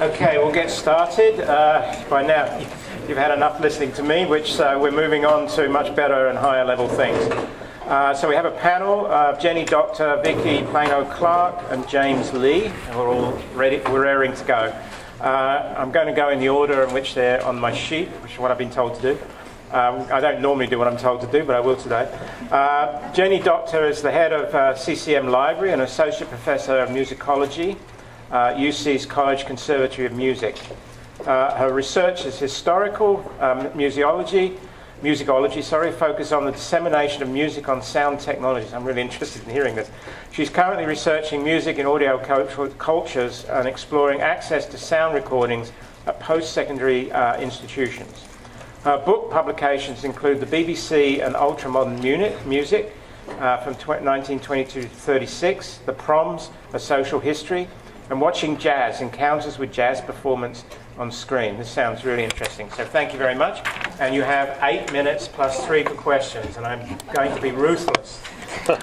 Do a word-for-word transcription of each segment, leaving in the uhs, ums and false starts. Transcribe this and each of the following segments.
Okay, we'll get started. Uh, by now, you've had enough listening to me, which uh, we're moving on to much better and higher level things. Uh, so we have a panel of Jenny Doctor, Vicki, Plano Clark, and James Lee, and we're all ready. We're raring to go. Uh, I'm going to go in the order in which they're on my sheet, which is what I've been told to do. Um, I don't normally do what I'm told to do, but I will today. Uh, Jenny Doctor is the head of uh, C C M Library and Associate Professor of Musicology, uh, U C's College Conservatory of Music. Uh, her research is historical um, musicology, musicology, sorry, focused on the dissemination of music on sound technologies. I'm really interested in hearing this. She's currently researching music in audio cultures and exploring access to sound recordings at post-secondary uh, institutions. Her book publications include the B B C and Ultramodern Music uh, from nineteen twenty-two to thirty-six, The Proms, A Social History, and Watching Jazz, Encounters with Jazz Performance on Screen. This sounds really interesting. So thank you very much. And you have eight minutes plus three for questions, and I'm going to be ruthless. Do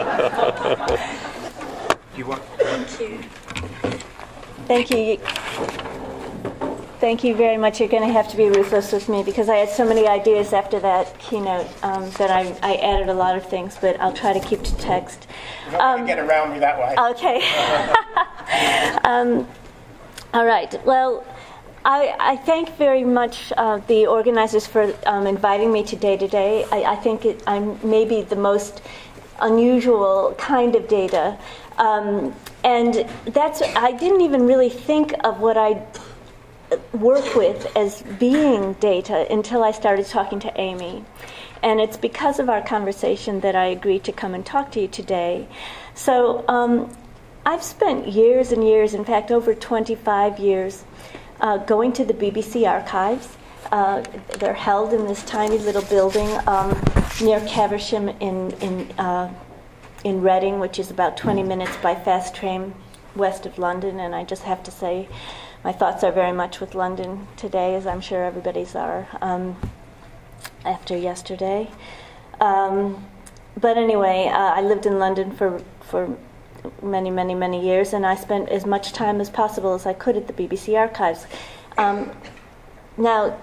you want? Thank you. Thank you. Thank you very much. You're going to have to be ruthless with me because I had so many ideas after that keynote um, that I, I added a lot of things, but I'll try to keep to text. You're not um, going to get around me that way. Okay. um, all right. Well, I, I thank very much uh, the organizers for um, inviting me today. Today, I, I think it, I'm maybe the most unusual kind of data, um, and that's I didn't even really think of what I work with as being data until I started talking to Amy. And it's because of our conversation that I agreed to come and talk to you today. So um, I've spent years and years, in fact over twenty-five years, uh, going to the B B C archives. Uh, they're held in this tiny little building um, near Caversham in, in, uh, in Reading, which is about twenty minutes by fast train west of London. And I just have to say, my thoughts are very much with London today, as I'm sure everybody's are, um, after yesterday. Um, but anyway, uh, I lived in London for, for many, many, many years, and I spent as much time as possible as I could at the B B C archives. Um, now,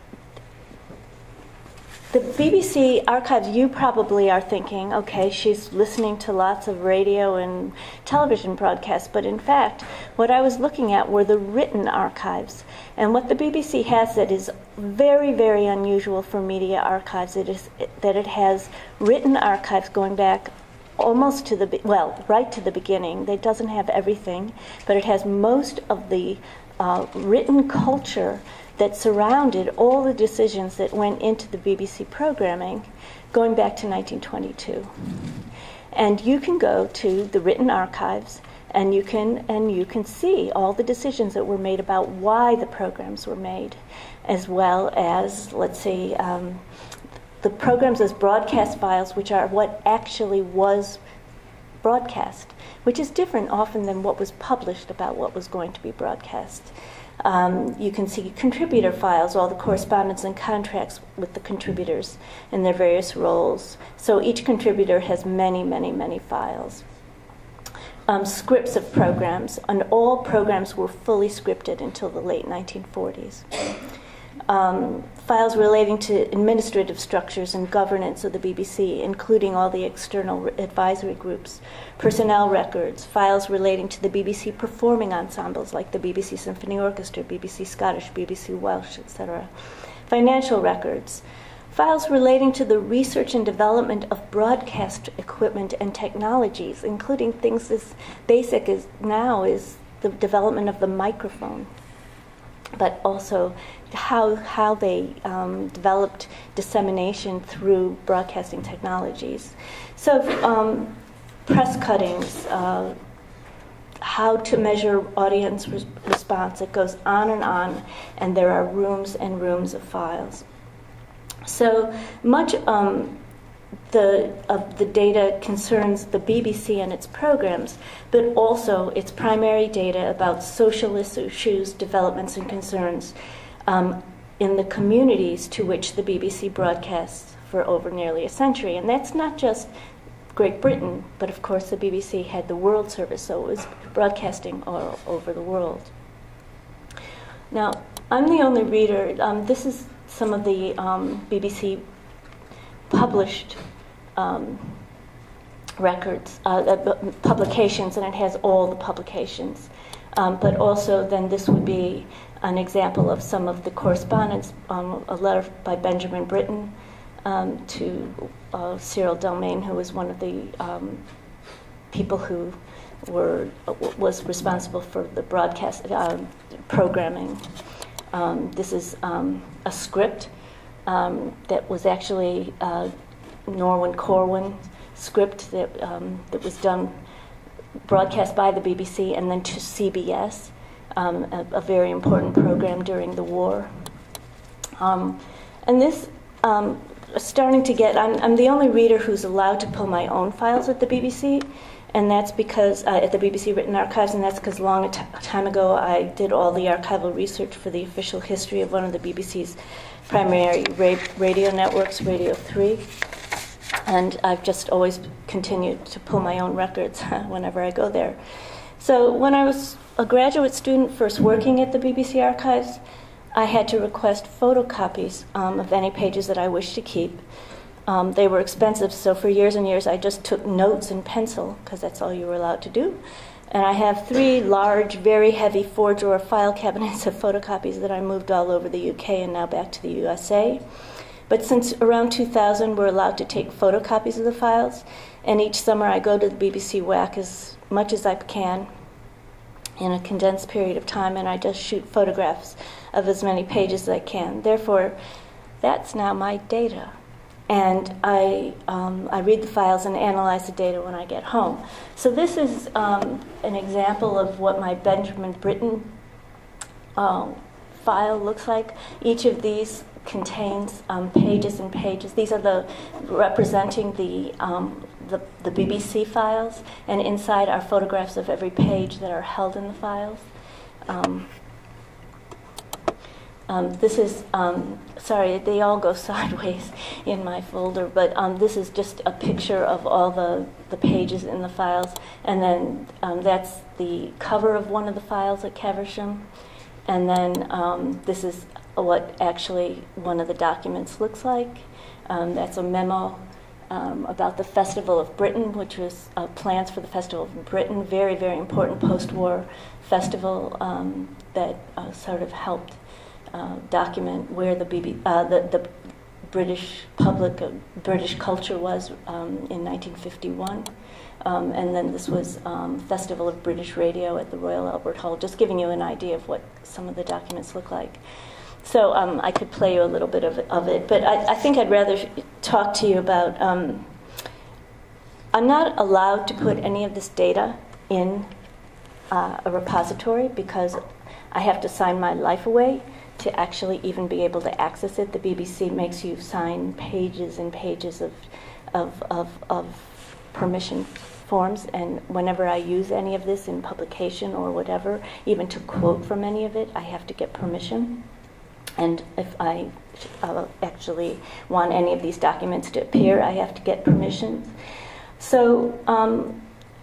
the B B C archives, you probably are thinking, okay, she's listening to lots of radio and television broadcasts, but in fact, what I was looking at were the written archives. And what the B B C has that is very, very unusual for media archives, it is that it has written archives going back almost to the, well, right to the beginning. It doesn't have everything, but it has most of the uh, written culture that surrounded all the decisions that went into the B B C programming going back to nineteen twenty-two. And you can go to the written archives and you can and you can see all the decisions that were made about why the programs were made, as well as, let's see, um, the programs as broadcast files, which are what actually was broadcast, which is different often than what was published about what was going to be broadcast. Um, you can see contributor files, all the correspondence and contracts with the contributors in their various roles. So each contributor has many, many, many files. Um, scripts of programs, and all programs were fully scripted until the late nineteen forties. Um, files relating to administrative structures and governance of the B B C, including all the external advisory groups, personnel records, files relating to the B B C performing ensembles like the B B C Symphony Orchestra, B B C Scottish, B B C Welsh, et cetera. Financial records, files relating to the research and development of broadcast equipment and technologies, including things as basic as now is the development of the microphone, but also how how they um, developed dissemination through broadcasting technologies. So um, press cuttings, uh, how to measure audience res- response, it goes on and on, and there are rooms and rooms of files. So much um, the of the data concerns the B B C and its programs, but also its primary data about social issues, developments, and concerns um, in the communities to which the B B C broadcasts for over nearly a century. And that's not just Great Britain, but of course the B B C had the World Service, so it was broadcasting all over the world. Now, I'm the only reader. Um, this is some of the um, B B C published um, records, uh, uh, publications, and it has all the publications. Um, but also, then this would be an example of some of the correspondence, um, a letter by Benjamin Britten um, to uh, Cyril Delmain, who was one of the um, people who were was responsible for the broadcast uh, programming. Um, this is um, a script um, that was actually uh, Norwin Corwin script that um, that was done, broadcast by the B B C and then to C B S, um, a, a very important program during the war. Um, and this, um, starting to get, I'm, I'm the only reader who's allowed to pull my own files at the B B C, and that's because, uh, at the B B C Written Archives, and that's because long a t- time ago I did all the archival research for the official history of one of the B B C's primary ra- radio networks, Radio three. And I've just always continued to pull my own records whenever I go there. So when I was a graduate student first working at the B B C Archives, I had to request photocopies um, of any pages that I wished to keep. Um, they were expensive, so for years and years I just took notes in pencil, because that's all you were allowed to do. And I have three large, very heavy four-drawer file cabinets of photocopies that I moved all over the U K and now back to the U S A. But since around two thousand, we're allowed to take photocopies of the files, and each summer I go to the B B C W A C as much as I can in a condensed period of time, and I just shoot photographs of as many pages as I can. Therefore, that's now my data. And I, um, I read the files and analyze the data when I get home. So this is um, an example of what my Benjamin Britten uh, file looks like. Each of these contains um, pages and pages. These are the representing the, um, the the B B C files, and inside are photographs of every page that are held in the files. Um, um, this is, um, sorry, they all go sideways in my folder, but um, this is just a picture of all the, the pages in the files, and then um, that's the cover of one of the files at Caversham, and then um, this is what actually one of the documents looks like. Um, that's a memo um, about the Festival of Britain, which was uh, plans for the Festival of Britain, very, very important post-war festival um, that uh, sort of helped uh, document where the, B B, uh, the, the British public, uh, British culture was um, in nineteen fifty-one. Um, and then this was um, Festival of British Radio at the Royal Albert Hall, just giving you an idea of what some of the documents look like. So um, I could play you a little bit of, of it, but I, I think I'd rather talk to you about, um, I'm not allowed to put any of this data in uh, a repository because I have to sign my life away to actually even be able to access it. The B B C makes you sign pages and pages of, of, of, of permission forms, and whenever I use any of this in publication or whatever, even to quote from any of it, I have to get permission. And if I uh, actually want any of these documents to appear, I have to get permission. So um,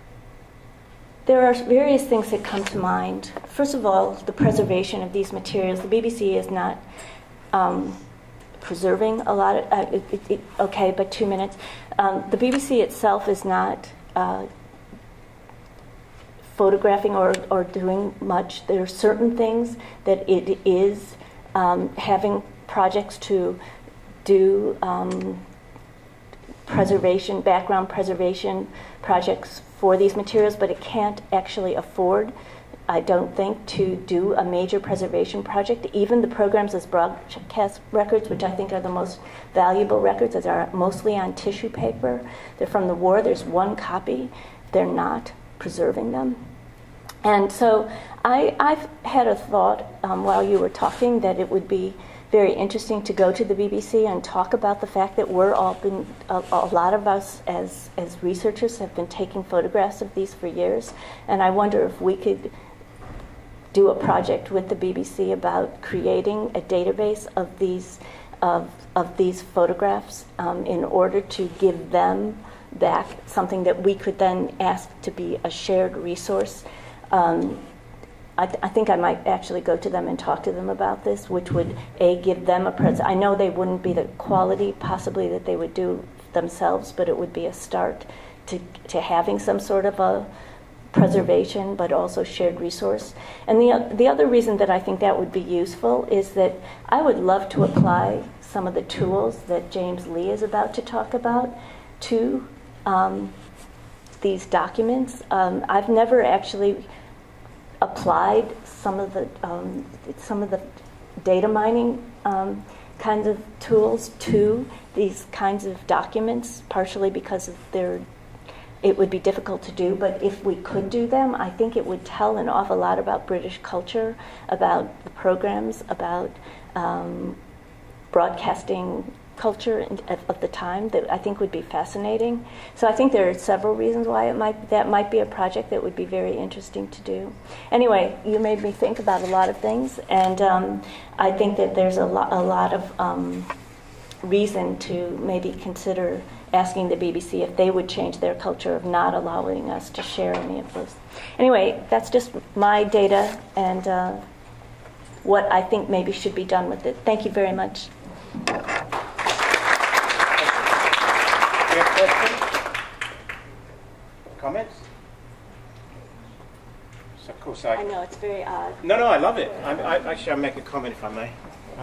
there are various things that come to mind. First of all, the preservation of these materials. The B B C is not um, preserving a lot of, uh, it, it, it, okay, but two minutes. Um, the B B C itself is not uh, photographing or, or doing much. There are certain things that it is Um, having projects to do um, preservation, background preservation projects for these materials, but it can't actually afford, I don't think, to do a major preservation project. Even the programs as broadcast records, which I think are the most valuable records, as are mostly on tissue paper. They're from the war. There's one copy. They're not preserving them. And so I, I've had a thought um, while you were talking that it would be very interesting to go to the B B C and talk about the fact that we're all been, a, a lot of us as, as researchers have been taking photographs of these for years. And I wonder if we could do a project with the B B C about creating a database of these, of, of these photographs um, in order to give them back something that we could then ask to be a shared resource. Um, I, th- I think I might actually go to them and talk to them about this, which would, A, give them a present. I know they wouldn't be the quality possibly that they would do themselves, but it would be a start to, to having some sort of a preservation, but also shared resource. And the, the other reason that I think that would be useful is that I would love to apply some of the tools that James Lee is about to talk about to um, these documents. Um, I've never actually applied some of the um, some of the data mining um, kinds of tools to these kinds of documents, partially because of their it would be difficult to do, but if we could do them, I think it would tell an awful lot about British culture, about the programs, about um, broadcasting culture of, of the time that I think would be fascinating. So I think there are several reasons why it might that might be a project that would be very interesting to do. Anyway, you made me think about a lot of things, and um, I think that there's a lot a lot of um, reason to maybe consider asking the B B C if they would change their culture of not allowing us to share any of this. Anyway, that's just my data and uh, what I think maybe should be done with it. Thank you very much. Do you have questions? Comments? So of course I... I know, it's very odd. No, no, I love it. I, I, actually, I'll make a comment if I may.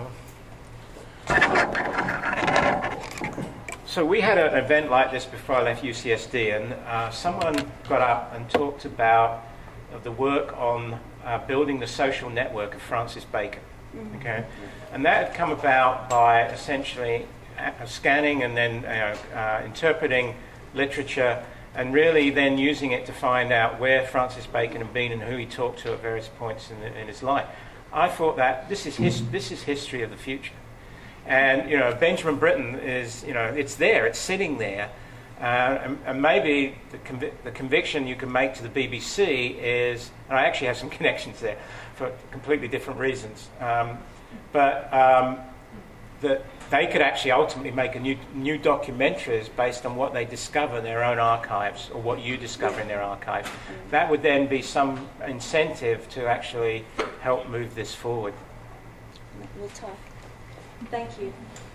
So we had an event like this before I left U C S D, and uh, someone got up and talked about uh, the work on uh, building the social network of Francis Bacon. Mm-hmm. Okay, and that had come about by essentially uh, scanning and then uh, uh, interpreting literature, and really then using it to find out where Francis Bacon had been and who he talked to at various points in, the, in his life. I thought that this is his, this is history of the future. And, you know, Benjamin Britten is, you know, it's there, it's sitting there. Uh, and, and maybe the, convi- the conviction you can make to the B B C is, and I actually have some connections there for completely different reasons, um, but um, that they could actually ultimately make a new, new documentaries based on what they discover in their own archives or what you discover in their archives. That would then be some incentive to actually help move this forward. We'll talk. Thank you.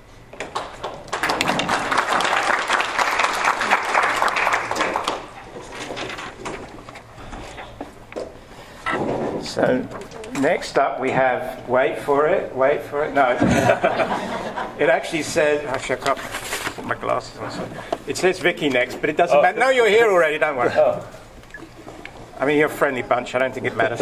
So next up we have, wait for it, wait for it, no. It actually says, actually I can't put my glasses on. So it says Vicki next, but it doesn't oh. matter. No, you're here already, don't worry. Oh. I mean, you're a friendly bunch, I don't think it matters.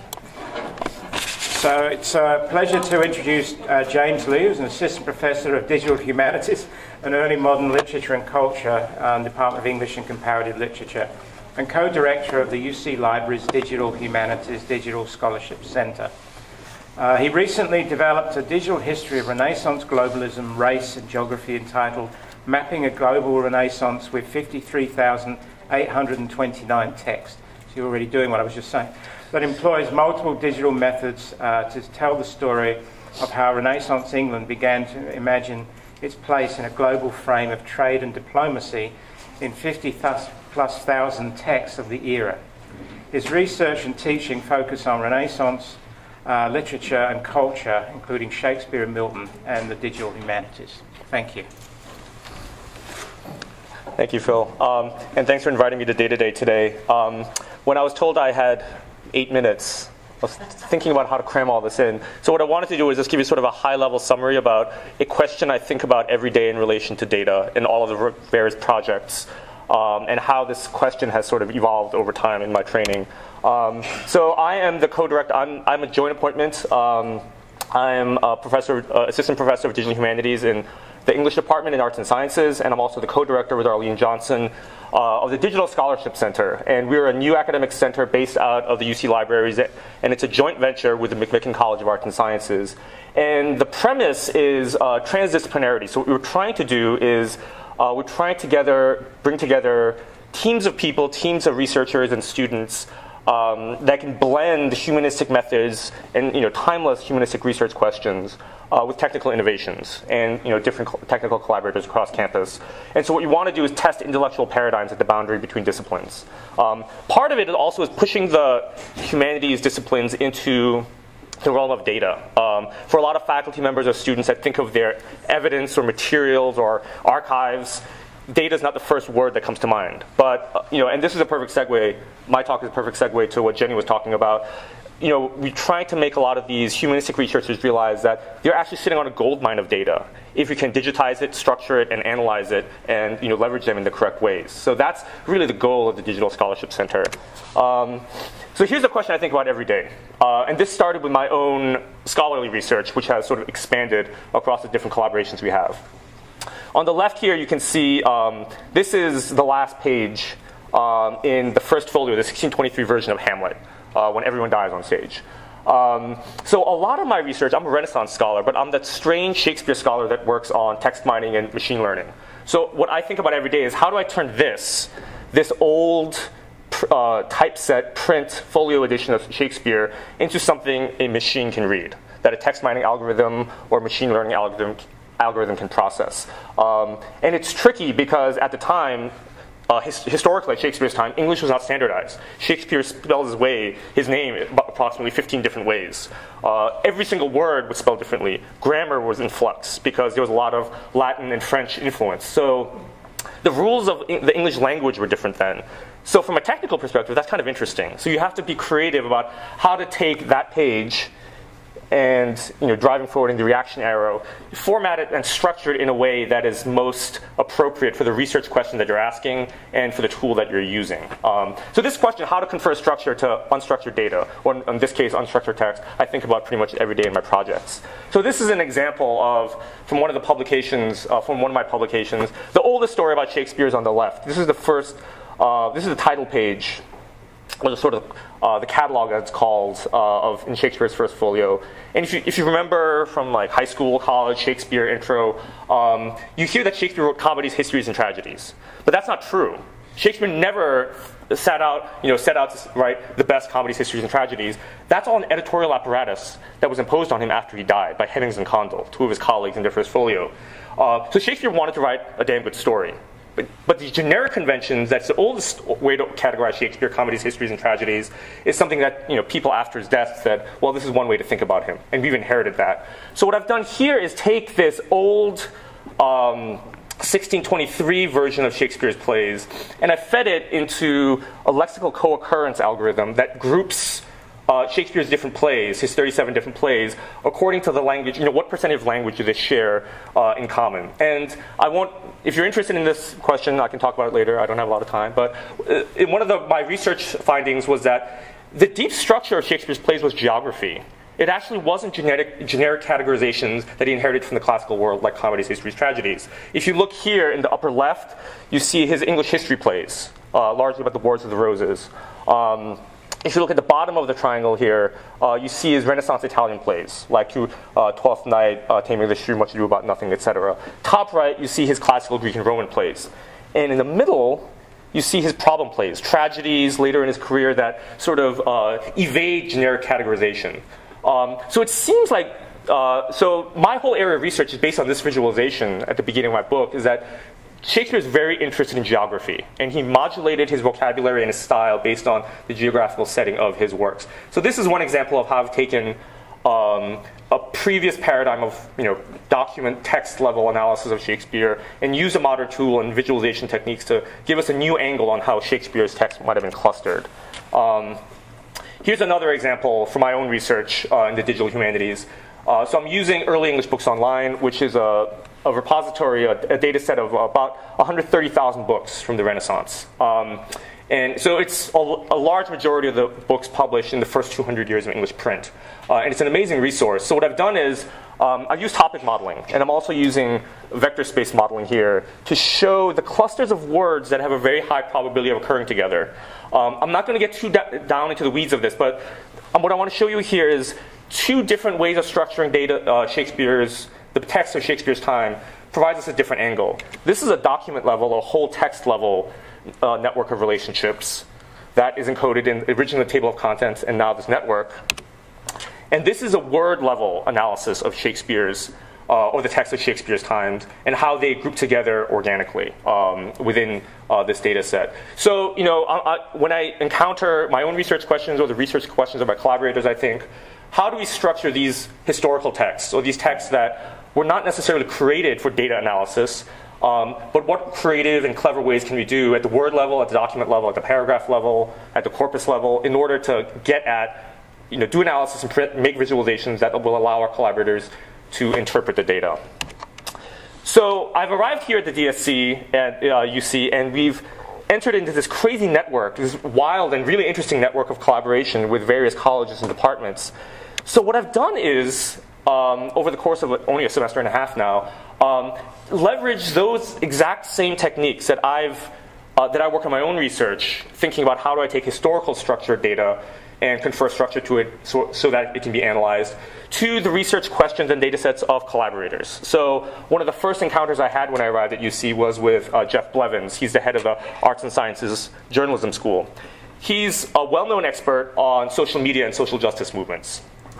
So it's a pleasure to introduce uh, James Lee, who's an assistant professor of digital humanities and early modern literature and culture, um, Department of English and Comparative Literature, and co-director of the U C Library's Digital Humanities Digital Scholarship Center. Uh, he recently developed a digital history of Renaissance globalism, race and geography entitled Mapping a Global Renaissance with fifty-three thousand eight hundred twenty-nine Texts. So you're already doing what I was just saying. That employs multiple digital methods uh, to tell the story of how Renaissance England began to imagine its place in a global frame of trade and diplomacy in fifty plus thousand texts of the era. His research and teaching focus on Renaissance uh, literature and culture, including Shakespeare and Milton, and the digital humanities. Thank you. Thank you, Phil. Um, and thanks for inviting me to Data Day today. Um, when I was told I had eight minutes, I was thinking about how to cram all this in. So what I wanted to do is just give you sort of a high-level summary about a question I think about every day in relation to data in all of the various projects, um, and how this question has sort of evolved over time in my training. Um, so I am the co-director. I'm, I'm a joint appointment. Um, I'm a professor, uh, assistant professor of digital humanities in the English department in Arts and Sciences, and I'm also the co-director with Arlene Johnson uh, of the Digital Scholarship Center. And we're a new academic center based out of the U C Libraries, and it's a joint venture with the McMicken College of Arts and Sciences. And the premise is uh, transdisciplinarity. So what we're trying to do is uh, we're trying to together, bring together teams of people, teams of researchers and students um, that can blend humanistic methods and you know, timeless humanistic research questions uh, with technical innovations and you know, different co- technical collaborators across campus. And so what you want to do is test intellectual paradigms at the boundary between disciplines. Um, part of it also is pushing the humanities disciplines into the realm of data. Um, for a lot of faculty members or students that think of their evidence or materials or archives, data is not the first word that comes to mind. But, uh, you know, and this is a perfect segue, my talk is a perfect segue to what Jenny was talking about. You know, we're trying to make a lot of these humanistic researchers realize that they're actually sitting on a gold mine of data if you can digitize it, structure it, and analyze it, and you know, leverage them in the correct ways. So that's really the goal of the Digital Scholarship Center. Um, so here's a question I think about every day. Uh, and this started with my own scholarly research, which has sort of expanded across the different collaborations we have. On the left here, you can see um, this is the last page um, in the first folio, the sixteen twenty-three version of Hamlet, uh, when everyone dies on stage. Um, so a lot of my research, I'm a Renaissance scholar, but I'm that strange Shakespeare scholar that works on text mining and machine learning. So what I think about every day is how do I turn this, this old uh, typeset print folio edition of Shakespeare into something a machine can read, that a text mining algorithm or machine learning algorithm algorithm can process. Um, and it's tricky because at the time, uh, his, historically at Shakespeare's time, English was not standardized. Shakespeare spelled his way, his name approximately fifteen different ways. Uh, every single word was spelled differently. Grammar was in flux because there was a lot of Latin and French influence. So the rules of the English language were different then. So from a technical perspective, that's kind of interesting. So you have to be creative about how to take that page and you know, driving forward in the reaction arrow, format it and structure it in a way that is most appropriate for the research question that you're asking and for the tool that you're using. Um, so this question, how to confer structure to unstructured data, or in this case, unstructured text, I think about pretty much every day in my projects. So this is an example of, from one of the publications, uh, from one of my publications, the oldest story about Shakespeare is on the left. This is the first, uh, this is the title page, or the sort of uh, the catalog that's called uh, of in Shakespeare's first folio. And if you if you remember from like high school, college, Shakespeare intro, um, you hear that Shakespeare wrote comedies, histories, and tragedies. But that's not true. Shakespeare never set out you know set out to write the best comedies, histories, and tragedies. That's all an editorial apparatus that was imposed on him after he died by Hemmings and Condell, two of his colleagues in their first folio. Uh, so Shakespeare wanted to write a damn good story. But, but the generic conventions, that's the oldest way to categorize Shakespeare, comedies, histories, and tragedies, is something that you know people after his death said, well, this is one way to think about him. And we've inherited that. So what I've done here is take this old um, sixteen twenty-three version of Shakespeare's plays, and I fed it into a lexical co-occurrence algorithm that groups Uh, Shakespeare's different plays, his thirty-seven different plays, according to the language, you know, what percentage of language do they share uh, in common? And I won't, if you're interested in this question, I can talk about it later. I don't have a lot of time. But uh, in one of the, my research findings was that the deep structure of Shakespeare's plays was geography. It actually wasn't genetic, generic categorizations that he inherited from the classical world, like comedies, histories, tragedies. If you look here in the upper left, you see his English history plays, uh, largely about the Wars of the Roses. Um, If you look at the bottom of the triangle here, uh, you see his Renaissance Italian plays, like uh, Twelfth Night, uh, Taming of the Shrew, Much Ado About Nothing, et cetera. Top right, you see his classical Greek and Roman plays. And in the middle, you see his problem plays, tragedies later in his career that sort of uh, evade generic categorization. Um, so it seems like, uh, so my whole area of research is based on this visualization at the beginning of my book, is that Shakespeare is very interested in geography, and he modulated his vocabulary and his style based on the geographical setting of his works. So this is one example of how I've taken um, a previous paradigm of you know document text level analysis of Shakespeare and used a modern tool and visualization techniques to give us a new angle on how Shakespeare's text might have been clustered. Um, here's another example from my own research uh, in the digital humanities. Uh, so I'm using Early English Books Online, which is a a repository, a, a data set of about one hundred thirty thousand books from the Renaissance. Um, and so it's a, a large majority of the books published in the first two hundred years of English print. Uh, and it's an amazing resource. So what I've done is, um, I've used topic modeling, and I'm also using vector space modeling here to show the clusters of words that have a very high probability of occurring together. Um, I'm not going to get too da- down into the weeds of this, but um, what I want to show you here is two different ways of structuring data, uh, Shakespeare's the text of Shakespeare's time provides us a different angle. This is a document level, a whole text level uh, network of relationships. that is encoded in originally the table of contents and now this network. And this is a word-level analysis of Shakespeare's, uh, or the text of Shakespeare's times, and how they group together organically um, within uh, this data set. So, you know, I, I, when I encounter my own research questions or the research questions of my collaborators, I think, how do we structure these historical texts, or these texts that were not necessarily created for data analysis, um, but what creative and clever ways can we do at the word level, at the document level, at the paragraph level, at the corpus level, in order to get at, you know, do analysis and print, make visualizations that will allow our collaborators to interpret the data. So I've arrived here at the D S C at uh, U C, and we've entered into this crazy network, this wild and really interesting network of collaboration with various colleges and departments. So what I've done is, um, over the course of only a semester and a half now, um, leverage those exact same techniques that I've uh, that I work on my own research, thinking about how do I take historical structured data and confer structure to it so, so that it can be analyzed, to the research questions and data sets of collaborators. So one of the first encounters I had when I arrived at U C was with uh, Jeff Blevins. He's the head of the Arts and Sciences Journalism School. He's a well-known expert on social media and social justice movements.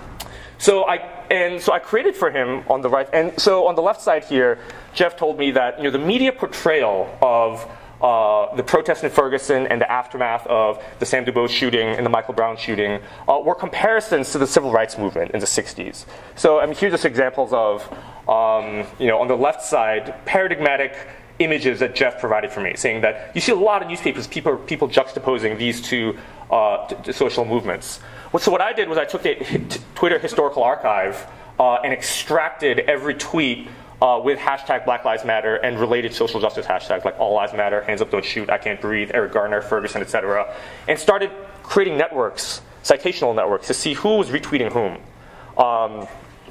So I and so I created for him on the right, and so on the left side here, Jeff told me that, you know, the media portrayal of Uh, the protests in Ferguson and the aftermath of the Sam Dubose shooting and the Michael Brown shooting uh, were comparisons to the civil rights movement in the sixties. So I mean, here's just examples of, um, you know, on the left side, paradigmatic images that Jeff provided for me, saying that you see a lot of newspapers, people, people juxtaposing these two uh, t- t- social movements. Well, so what I did was I took the t- Twitter historical archive uh, and extracted every tweet Uh, with hashtag Black Lives Matter and related social justice hashtags like All Lives Matter, Hands Up Don't Shoot, I Can't Breathe, Eric Garner, Ferguson, et cetera, and started creating networks, citational networks, to see who was retweeting whom. Um,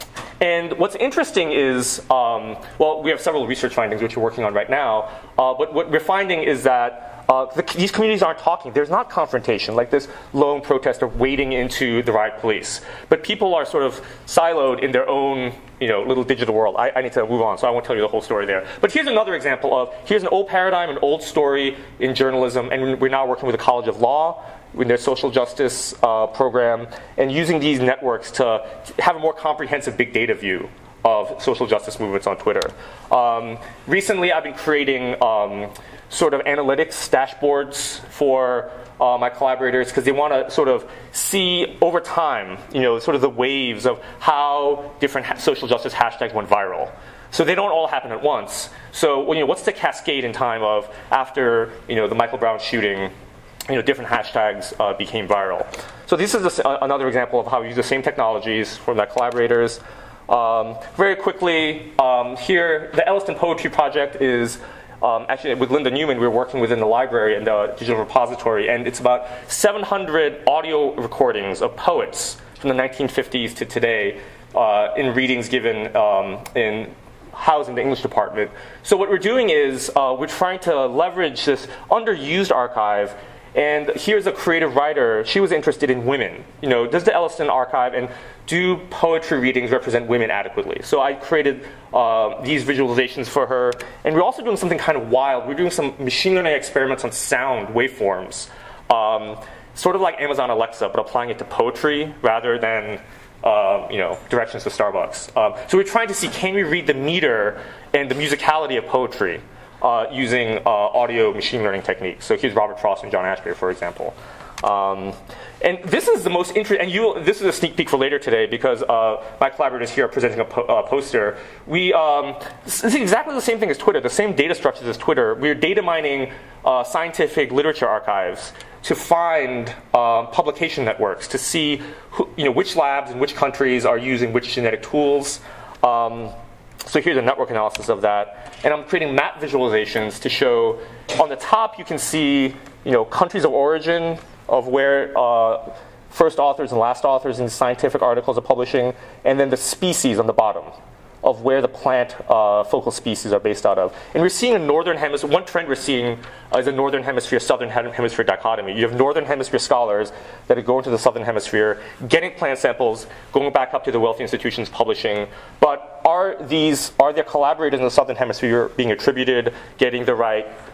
and what's interesting is, um, well, we have several research findings which we're working on right now, uh, but what we're finding is that Uh, the, these communities aren't talking. There's not confrontation, like this lone protester wading into the riot police. But people are sort of siloed in their own, you know, little digital world. I, I need to move on, so I won't tell you the whole story there. But here's another example of, here's an old paradigm, an old story in journalism, and we're now working with the College of Law in their social justice uh, program, and using these networks to have a more comprehensive big data view of social justice movements on Twitter. Um, recently, I've been creating um, sort of analytics dashboards for uh, my collaborators, because they want to sort of see over time, you know, sort of the waves of how different ha- social justice hashtags went viral. So they don't all happen at once. So, well, you know, what's the cascade in time of after, you know, the Michael Brown shooting, you know, different hashtags uh, became viral. So this is a, another example of how we use the same technologies for my collaborators. Um, very quickly, um, here, the Elliston Poetry Project is um, actually with Linda Newman. We're working within the library and the digital repository, and it's about seven hundred audio recordings of poets from the nineteen fifties to today uh, in readings given um, in housed in the English department. So what we're doing is uh, we're trying to leverage this underused archive. And here's a creative writer. She was interested in women. You know, does the Elliston archive and do poetry readings represent women adequately? So I created uh, these visualizations for her. And we're also doing something kind of wild. We're doing some machine learning experiments on sound waveforms, um, sort of like Amazon Alexa, but applying it to poetry rather than uh, you know, directions to Starbucks. Um, so we're trying to see, can we read the meter and the musicality of poetry Uh, using uh, audio machine learning techniques. So here's Robert Frost and John Ashbery, for example. Um, and this is the most interesting, and you, this is a sneak peek for later today, because uh, my collaborators here are presenting a po- uh, poster. We, um, this is exactly the same thing as Twitter, the same data structures as Twitter. We're data mining uh, scientific literature archives to find uh, publication networks, to see who, you know, which labs in which countries are using which genetic tools. Um, So here's a network analysis of that. And I'm creating map visualizations to show, on the top you can see, you know, countries of origin of where uh, first authors and last authors in scientific articles are publishing, and then the species on the bottom of where the plant uh, focal species are based out of. And we're seeing a northern hemisphere, one trend we're seeing uh, is a northern hemisphere, southern hemisphere dichotomy. You have northern hemisphere scholars that are going to the southern hemisphere, getting plant samples, going back up to the wealthy institutions publishing. But are these, are their collaborators in the southern hemisphere being attributed, getting the right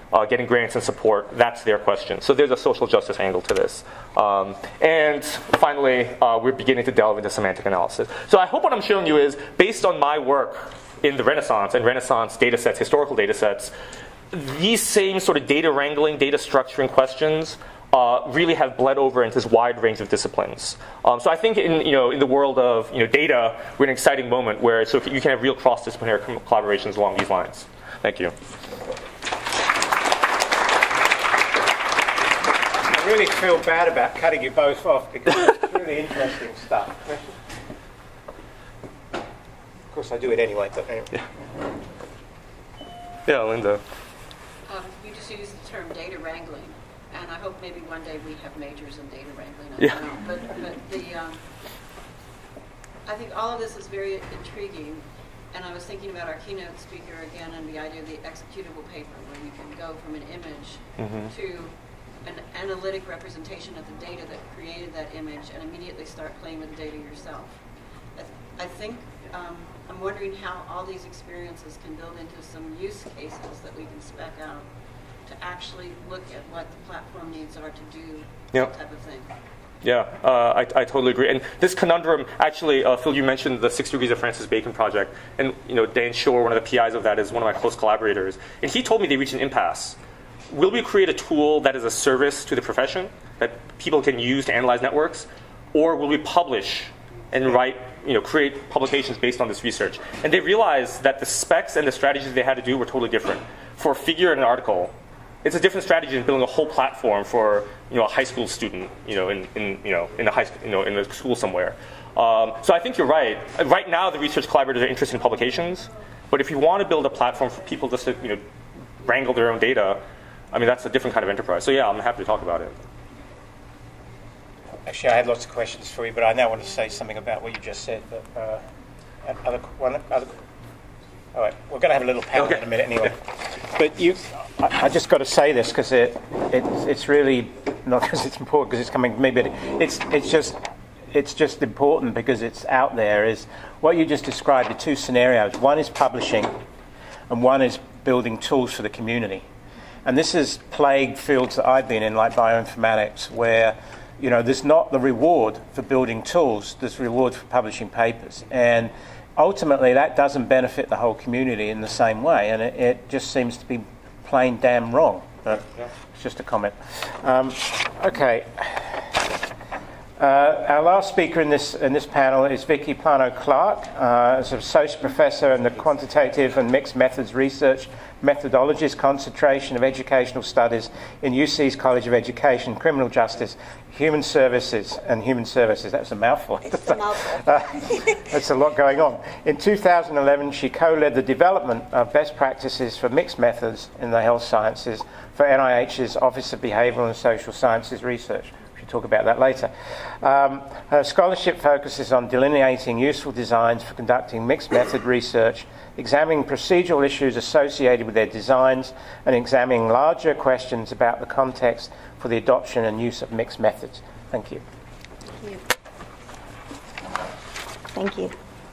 uh, getting grants and support, that's their question. So there's a social justice angle to this. Um, and finally, uh, we're beginning to delve into semantic analysis. So I hope what I'm showing you is, based on my work in the Renaissance and Renaissance data sets, historical data sets, these same sort of data wrangling, data structuring questions uh, really have bled over into this wide range of disciplines. Um, so I think in, you know, in the world of you know, data, we're in an exciting moment where so you can have real cross-disciplinary collaborations along these lines. Thank you. I really feel bad about cutting you both off because it's really interesting stuff. Of course, I do it anyway. But anyway. Yeah. Yeah, Linda. Um, you just used the term data wrangling, and I hope maybe one day we have majors in data wrangling. I Yeah. don't know. But, but the, um, I think all of this is very intriguing, and I was thinking about our keynote speaker again and the idea of the executable paper, where you can go from an image Mm-hmm. to an analytic representation of the data that created that image and immediately start playing with the data yourself. I, th I think um, I'm wondering how all these experiences can build into some use cases that we can spec out to actually look at what the platform needs are to do Yep. that type of thing. Yeah, uh, I, I totally agree. And this conundrum, actually, uh, Phil, you mentioned the Six Degrees of Francis Bacon project, and you know Dan Shore, one of the P Is of that, is one of my close collaborators, and he told me they reached an impasse. Will we create a tool that is a service to the profession that people can use to analyze networks, or will we publish and write, you know, create publications based on this research? And they realized that the specs and the strategies they had to do were totally different. For a figure in an article, it's a different strategy than building a whole platform for you know a high school student, you know, in, in you know in a high you know in a school somewhere. Um, so I think you're right. Right now, the research collaborators are interested in publications, but if you want to build a platform for people just to you know wrangle their own data, I mean that's a different kind of enterprise. So yeah, I'm happy to talk about it. Actually, I had lots of questions for you, but I now want to say something about what you just said. But uh, other one, other. All right, we're going to have a little panel Okay. in a minute anyway. But you, I, I just got to say this because it, it, it's really not because it's important because it's coming from me, but it, it's it's just it's just important because it's out there. Is what you just described, the two scenarios. One is publishing, and one is building tools for the community. And this has plagued fields that I've been in, like bioinformatics, where you know there's not the reward for building tools. There's reward for publishing papers, and ultimately, that doesn't benefit the whole community in the same way, and it, it just seems to be plain damn wrong. But it's just a comment. Um, okay. Uh, our last speaker in this in this panel is Vicki Plano Clark, uh, as an associate professor in the Quantitative and Mixed Methods Research Methodologies Concentration of Educational Studies in U C's College of Education, Criminal Justice, Human Services, and Human Services. That's a mouthful. It's a mouthful. uh, that's a lot going on. In two thousand eleven, she co-led the development of best practices for mixed methods in the health sciences for N I H's Office of Behavioural and Social Sciences Research. Talk about that later. Um, her scholarship focuses on delineating useful designs for conducting mixed method research, examining procedural issues associated with their designs, and examining larger questions about the context for the adoption and use of mixed methods. Thank you. Thank you.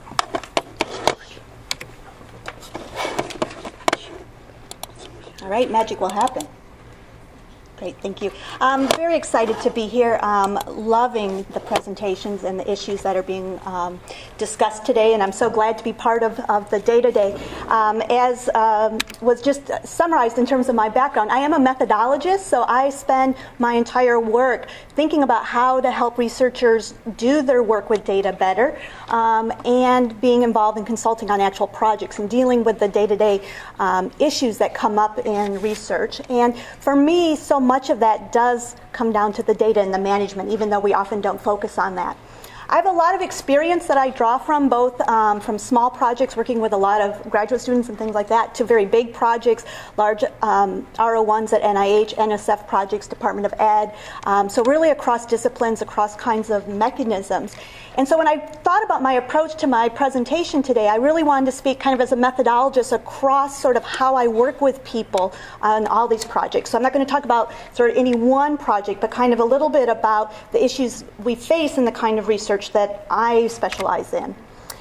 All right, magic will happen. Great, thank you. I'm very excited to be here, um, loving the presentations and the issues that are being um, discussed today, and I'm so glad to be part of, of the day-to-day. Um, as um, was just summarized in terms of my background, I am a methodologist, so I spend my entire work thinking about how to help researchers do their work with data better, um, and being involved in consulting on actual projects and dealing with the day-to-day um, issues that come up in research. And for me, so much of that does come down to the data and the management, even though we often don't focus on that. I have a lot of experience that I draw from, both um, from small projects working with a lot of graduate students and things like that, to very big projects, large um, R O ones at N I H, N S F projects, Department of Ed, um, so really across disciplines, across kinds of mechanisms. And so when I thought about my approach to my presentation today, I really wanted to speak kind of as a methodologist across sort of how I work with people on all these projects. So I'm not going to talk about sort of any one project, but kind of a little bit about the issues we face in the kind of research that I specialize in.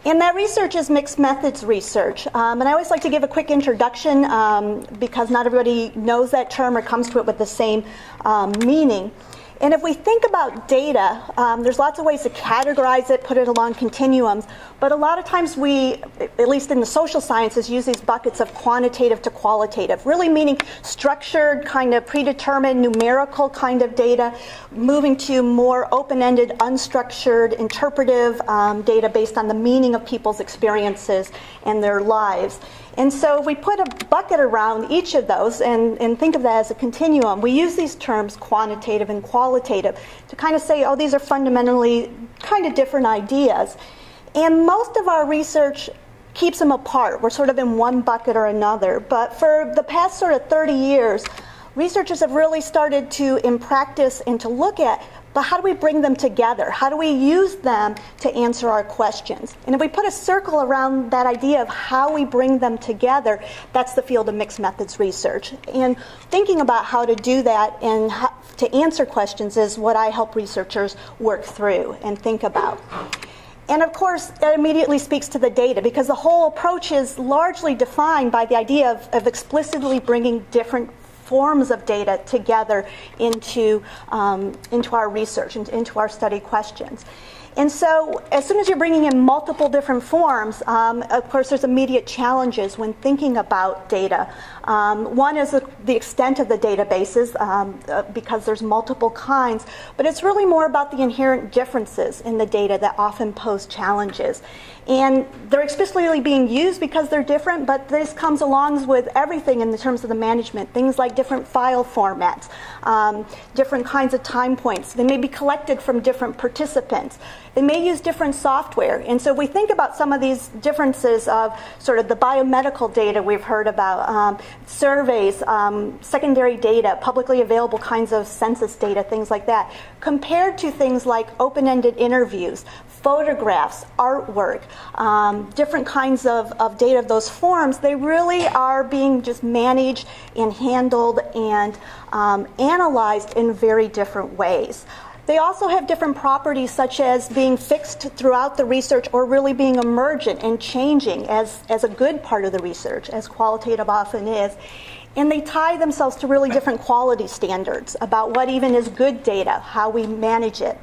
And that research is mixed methods research. Um, and I always like to give a quick introduction um, because not everybody knows that term or comes to it with the same um, meaning. And if we think about data, um, there's lots of ways to categorize it, put it along continuums, but a lot of times we, at least in the social sciences, use these buckets of quantitative to qualitative, really meaning structured, kind of predetermined, numerical kind of data, moving to more open-ended, unstructured, interpretive um, data based on the meaning of people's experiences and their lives. And so if we put a bucket around each of those and, and think of that as a continuum, we use these terms quantitative and qualitative to kind of say, oh, these are fundamentally kind of different ideas. And most of our research keeps them apart. We're sort of in one bucket or another. But for the past sort of thirty years, researchers have really started to, in practice, and to look at, but how do we bring them together? How do we use them to answer our questions? And if we put a circle around that idea of how we bring them together, that's the field of mixed methods research. And thinking about how to do that and how to answer questions is what I help researchers work through and think about. And of course, that immediately speaks to the data, because the whole approach is largely defined by the idea of, of explicitly bringing different forms of data together into, um, into our research, and into our study questions. And so as soon as you're bringing in multiple different forms, um, of course there's immediate challenges when thinking about data. Um, one is the, the extent of the databases, um, uh, because there's multiple kinds, but it's really more about the inherent differences in the data that often pose challenges. And they're explicitly being used because they're different, but this comes along with everything in terms of the management, things like different file formats, um, different kinds of time points. They may be collected from different participants. They may use different software. And so we think about some of these differences of sort of the biomedical data we've heard about, um, surveys, um, secondary data, publicly available kinds of census data, things like that, compared to things like open-ended interviews, photographs, artwork, um, different kinds of, of data of those forms. They really are being just managed and handled and um, analyzed in very different ways. They also have different properties, such as being fixed throughout the research or really being emergent and changing as, as a good part of the research, as qualitative often is. And they tie themselves to really different quality standards about what even is good data, how we manage it.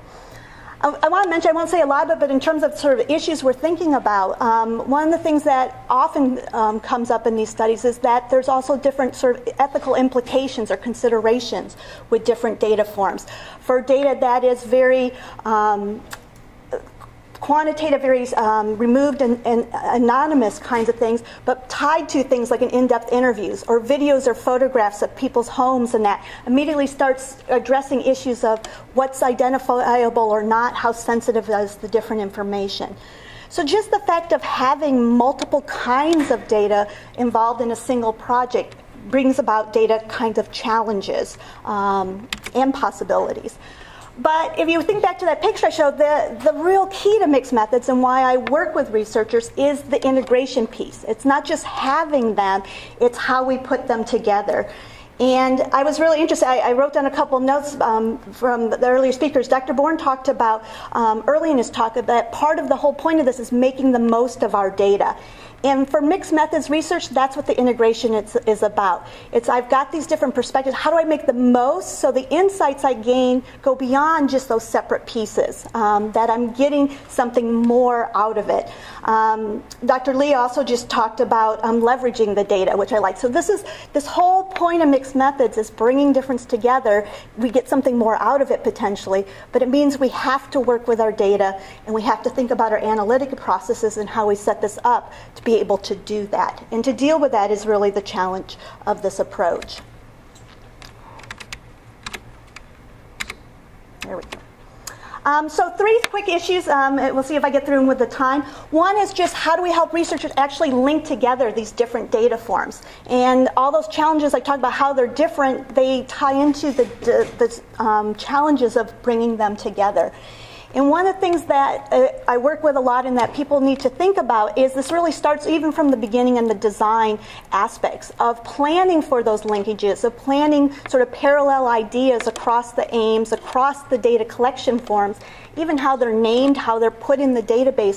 I, I want to mention, I won't say a lot of it, but in terms of sort of issues we're thinking about, um, one of the things that often um, comes up in these studies is that there's also different sort of ethical implications or considerations with different data forms. For data that is very um, quantitative, very um, removed and, and anonymous kinds of things, but tied to things like an in-depth interviews or videos or photographs of people's homes, and that immediately starts addressing issues of what's identifiable or not, how sensitive is the different information. So just the fact of having multiple kinds of data involved in a single project brings about data kinds of challenges um, and possibilities. But if you think back to that picture I showed, the, the real key to mixed methods and why I work with researchers is the integration piece. It's not just having them, it's how we put them together. And I was really interested, I, I wrote down a couple notes um, from the earlier speakers. Doctor Bourne talked about, um, early in his talk, that part of the whole point of this is making the most of our data. And for mixed methods research, that's what the integration is, is about. It's I've got these different perspectives. How do I make the most so the insights I gain go beyond just those separate pieces, um, that I'm getting something more out of it. Um, Doctor Lee also just talked about um, leveraging the data, which I like. So this is this whole point of mixed methods is bringing difference together. We get something more out of it potentially, but it means we have to work with our data and we have to think about our analytic processes and how we set this up to be able to do that. And to deal with that is really the challenge of this approach. There we go. Um, so three quick issues. Um, we'll see if I get through them with the time. One is just how do we help researchers actually link together these different data forms? And all those challenges I talked about, how they're different, they tie into the, the, the um, challenges of bringing them together. And one of the things that uh, I work with a lot and that people need to think about is this really starts even from the beginning in the design aspects of planning for those linkages, of planning sort of parallel ideas across the aims, across the data collection forms, even how they're named, how they're put in the database,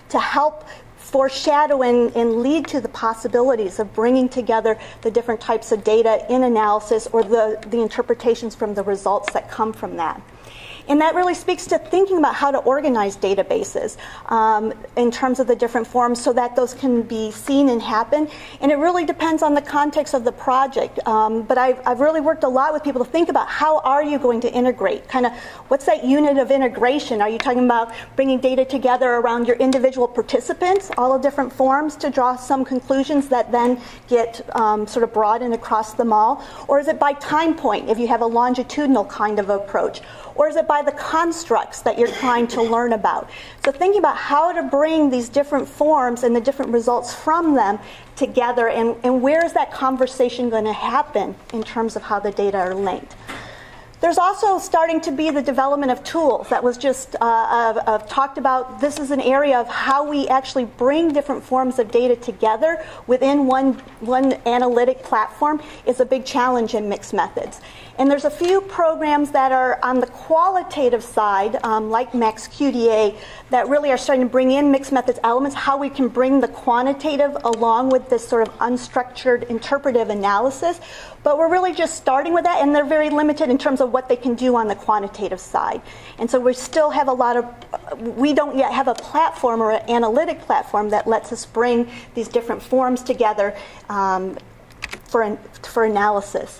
to help foreshadow and, and lead to the possibilities of bringing together the different types of data in analysis or the, the interpretations from the results that come from that. And that really speaks to thinking about how to organize databases um, in terms of the different forms so that those can be seen and happen. And it really depends on the context of the project. Um, but I've, I've really worked a lot with people to think about how are you going to integrate? Kind of what's that unit of integration? Are you talking about bringing data together around your individual participants, all of different forms to draw some conclusions that then get um, sort of broadened across them all? Or is it by time point if you have a longitudinal kind of approach? Or is it by the constructs that you're trying to learn about? So thinking about how to bring these different forms and the different results from them together, and, and where is that conversation going to happen in terms of how the data are linked. There's also starting to be the development of tools that was just uh, uh, uh, talked about. This is an area of how we actually bring different forms of data together within one, one analytic platform is a big challenge in mixed methods. And there's a few programs that are on the qualitative side, um, like MaxQDA, that really are starting to bring in mixed methods elements, how we can bring the quantitative along with this sort of unstructured interpretive analysis. But we're really just starting with that, and they're very limited in terms of what they can do on the quantitative side. And so we still have a lot of, we don't yet have a platform or an analytic platform that lets us bring these different forms together um, for, for analysis.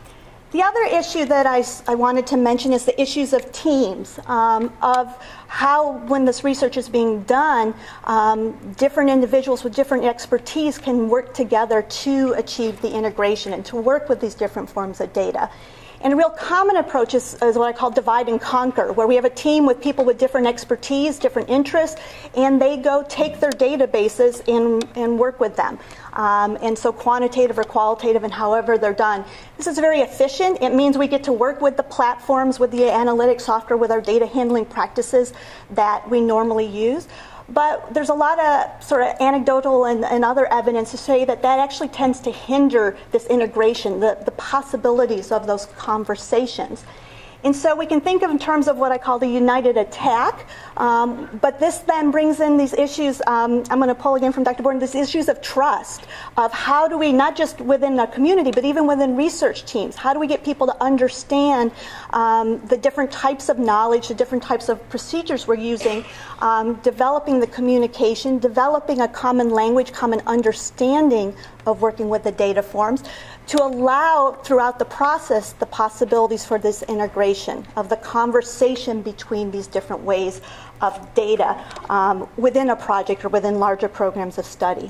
The other issue that I, I wanted to mention is the issues of teams, um, of how, when this research is being done, um, different individuals with different expertise can work together to achieve the integration and to work with these different forms of data. And a real common approach is, is what I call divide and conquer, where we have a team with people with different expertise, different interests, and they go take their databases and, and work with them. Um, and so quantitative or qualitative and however they're done. This is very efficient. It means we get to work with the platforms, with the analytic software, with our data handling practices that we normally use. But there's a lot of sort of anecdotal and, and other evidence to say that that actually tends to hinder this integration, the, the possibilities of those conversations. And so we can think of in terms of what I call the united attack, um, but this then brings in these issues, um, I'm going to pull again from Doctor Bourne, these issues of trust, of how do we, not just within a community, but even within research teams, how do we get people to understand um, the different types of knowledge, the different types of procedures we're using, um, developing the communication, developing a common language, common understanding of working with the data forms, to allow throughout the process the possibilities for this integration of the conversation between these different ways of data um, within a project or within larger programs of study.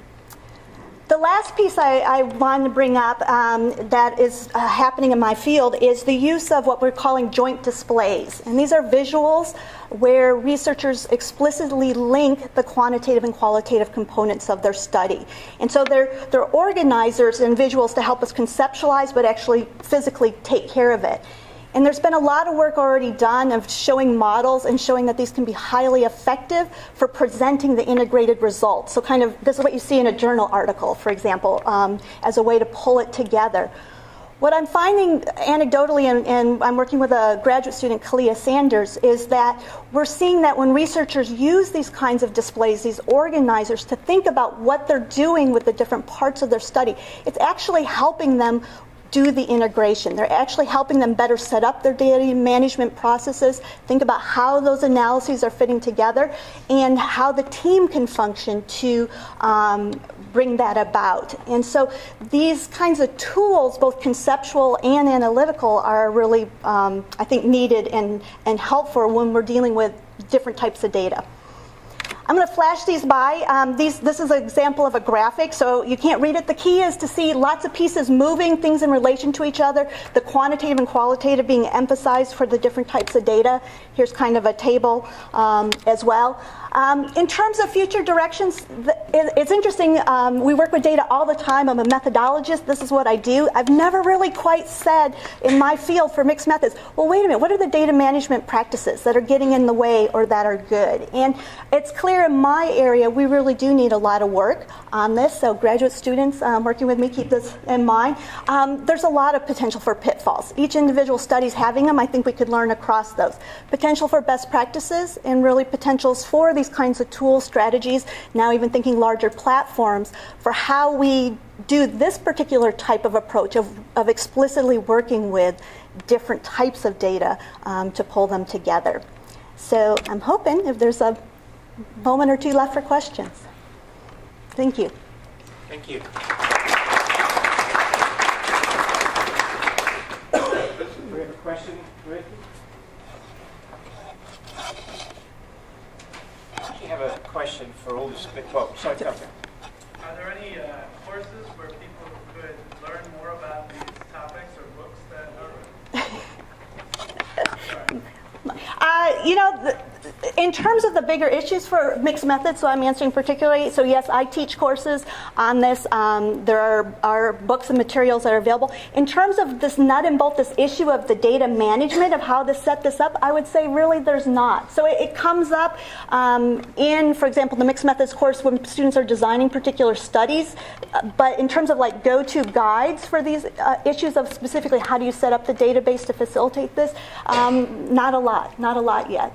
The last piece I, I wanted to bring up um, that is uh, happening in my field is the use of what we're calling joint displays. And these are visuals where researchers explicitly link the quantitative and qualitative components of their study. And so they're, they're organizers and visuals to help us conceptualize but actually physically take care of it. And there's been a lot of work already done of showing models and showing that these can be highly effective for presenting the integrated results. So kind of, this is what you see in a journal article, for example, um, as a way to pull it together. What I'm finding anecdotally, and, and I'm working with a graduate student, Kalia Sanders, is that we're seeing that when researchers use these kinds of displays, these organizers, to think about what they're doing with the different parts of their study, it's actually helping them do the integration. They're actually helping them better set up their data management processes, think about how those analyses are fitting together, and how the team can function to um, bring that about. And so these kinds of tools, both conceptual and analytical, are really, um, I think, needed and, and helpful when we're dealing with different types of data. I'm going to flash these by. Um, these, this is an example of a graphic, so you can't read it. The key is to see lots of pieces moving, things in relation to each other, the quantitative and qualitative being emphasized for the different types of data. Here's kind of a table um, as well. Um, in terms of future directions, it, it's interesting. Um, we work with data all the time. I'm a methodologist. This is what I do. I've never really quite said in my field for mixed methods, well, wait a minute, what are the data management practices that are getting in the way or that are good? And it's clear in my area we really do need a lot of work on this. So graduate students um, working with me, keep this in mind. Um, there's a lot of potential for pitfalls. Each individual study's having them. I think we could learn across those. Potential for best practices and really potentials for these these kinds of tools, strategies, now even thinking larger platforms for how we do this particular type of approach of, of explicitly working with different types of data um, to pull them together. So I'm hoping if there's a moment or two left for questions. Thank you. Thank you. Do we have a question, Ricky? I actually have a question for all the split. Well, sorry, go. Are there any uh, courses where people could learn more about these topics or books that are? Sorry. Uh, you know, the, in terms of the bigger issues for mixed methods, so I'm answering particularly, so yes, I teach courses on this. Um, there are, are books and materials that are available. In terms of this nut and bolt, this issue of the data management, of how to set this up, I would say really there's not. So it, it comes up um, in, for example, the mixed methods course when students are designing particular studies. Uh, but in terms of like go-to guides for these uh, issues of specifically how do you set up the database to facilitate this, um, not a lot. Not a lot yet.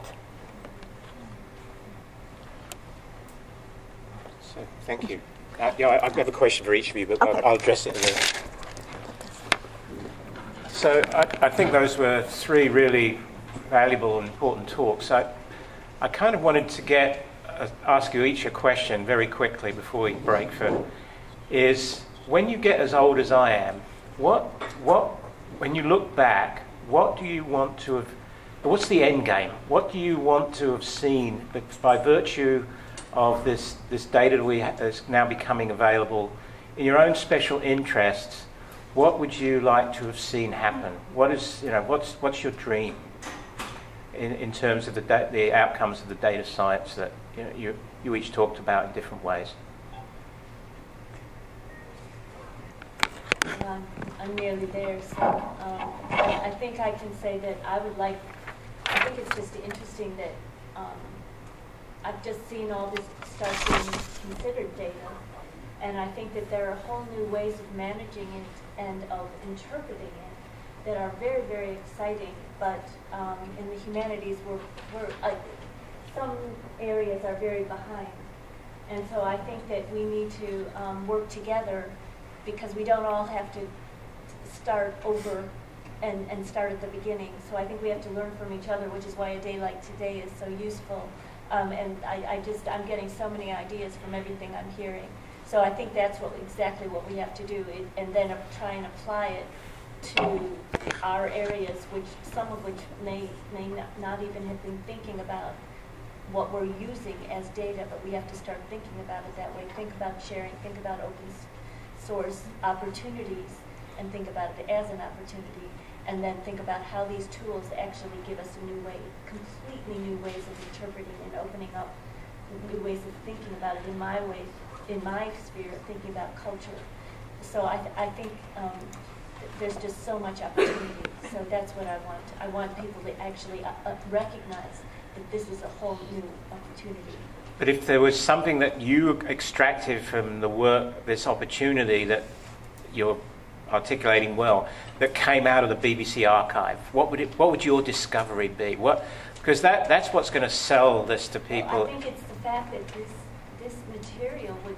So, thank you. Uh, yeah, I, I have a question for each of you, but Okay. I'll, I'll address it in a minute. So I, I think those were three really valuable and important talks. I, I kind of wanted to get uh, ask you each a question very quickly before we break for is when you get as old as I am, what what when you look back, what do you want to have What's the end game? What do you want to have seen by virtue of this, this data that we ha- is now becoming available in your own special interests? What would you like to have seen happen? What is, you know, what's what's your dream in, in terms of the da- the outcomes of the data science that you know, you you each talked about in different ways? Um, I'm nearly there, so um, I, I think I can say that I would like. I think it's just interesting that um, I've just seen all this start being considered data, and I think that there are whole new ways of managing it and of interpreting it that are very, very exciting. But um, in the humanities, we're, we're uh, some areas are very behind, and so I think that we need to um, work together because we don't all have to start over. And, and start at the beginning. So I think we have to learn from each other, which is why a day like today is so useful. Um, and I, I just, I'm getting so many ideas from everything I'm hearing. So I think that's what exactly what we have to do, it, and then try and apply it to our areas, which some of which may, may not, not even have been thinking about what we're using as data, but we have to start thinking about it that way. Think about sharing, think about open source opportunities, and think about it as an opportunity. And then think about how these tools actually give us a new way, completely new ways of interpreting and opening up new ways of thinking about it in my way, in my sphere, thinking about culture. So I, th- I think um, th- there's just so much opportunity. So that's what I want. I want people to actually uh, uh, recognize that this is a whole new opportunity. But if there was something that you extracted from the work, this opportunity that you're articulating well, that came out of the B B C archive, what would it? What would your discovery be? What? Because that that's what's going to sell this to people. Well, I think it's the fact that this this material, which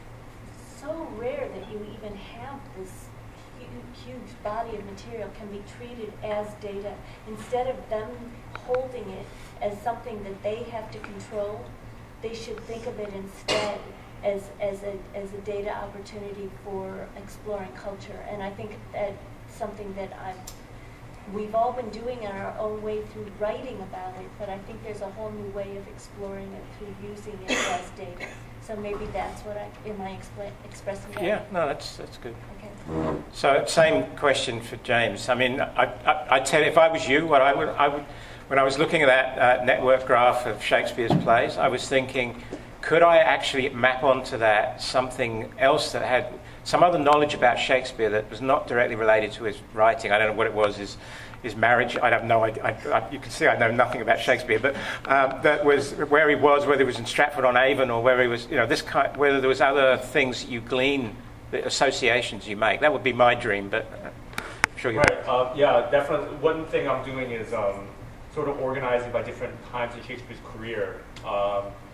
is so rare that you even have this huge, huge body of material, can be treated as data instead of them holding it as something that they have to control. They should think of it instead as as a as a data opportunity for exploring culture. And I think that's something that I'm we've all been doing in our own way through writing about it, but I think there's a whole new way of exploring it through using it as data. So maybe that's what I am I expl- expressing that? Yeah, no, that's that's good. Okay. So same question for James. I mean, I, I, I tell you, if I was you, what I would I would when I was looking at that uh, network graph of Shakespeare's plays, I was thinking, could I actually map onto that something else that had some other knowledge about Shakespeare that was not directly related to his writing? I don't know what it was, his, his marriage. I have no idea. I, I, you can see I know nothing about Shakespeare, but um, that was where he was, whether he was in Stratford-on-Avon or whether he was, you know, this kind, whether there was other things you glean, the associations you make. That would be my dream, but I'm sure you. Right. Uh, yeah, definitely. One thing I'm doing is um, sort of organizing by different times in Shakespeare's career. Um,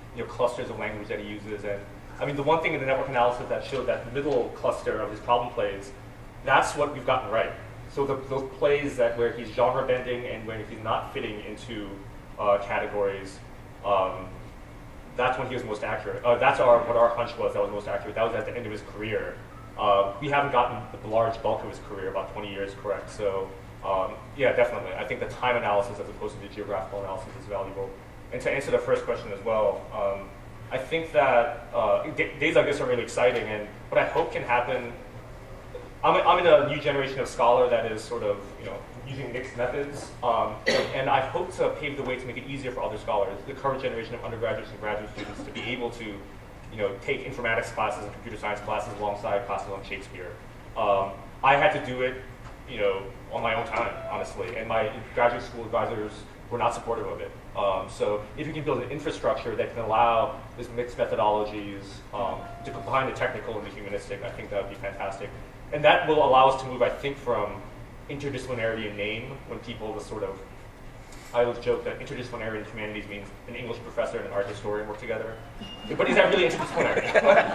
you know, clusters of language that he uses. And I mean, the one thing in the network analysis that showed that middle cluster of his problem plays, that's what we've gotten right. So the, those plays that where he's genre bending and where he's not fitting into uh, categories, um, that's when he was most accurate. Uh, that's our what our hunch was that was most accurate. That was at the end of his career. Uh, we haven't gotten the large bulk of his career, about twenty years, correct? So um, yeah, definitely. I think the time analysis as opposed to the geographical analysis is valuable. And to answer the first question as well, um, I think that uh, days like this are really exciting, and what I hope can happen, I'm, I'm in a new generation of scholar that is sort of, you know, using mixed methods, um, and I hope to pave the way to make it easier for other scholars, the current generation of undergraduates and graduate students, to be able to, you know, take informatics classes and computer science classes alongside classes on Shakespeare. Um, I had to do it, you know, on my own time, honestly, and my graduate school advisors were not supportive of it. Um, so if you can build an infrastructure that can allow these mixed methodologies um, to combine the technical and the humanistic, I think that would be fantastic. And that will allow us to move, I think, from interdisciplinarity in name, when people will sort of, I always joke that interdisciplinary in humanities means an English professor and an art historian work together. But is that really interdisciplinary?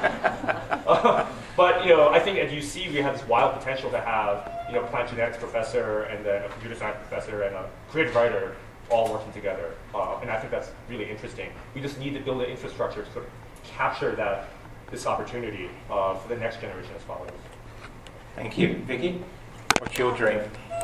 uh, but, you know, I think at U C we have this wild potential to have, you know, a plant genetics professor and then a computer science professor and a creative writer all working together. Uh, and I think that's really interesting. We just need to build an infrastructure to sort of capture that, this opportunity uh, for the next generation of scholars. Thank you. Vicki, what's your dream?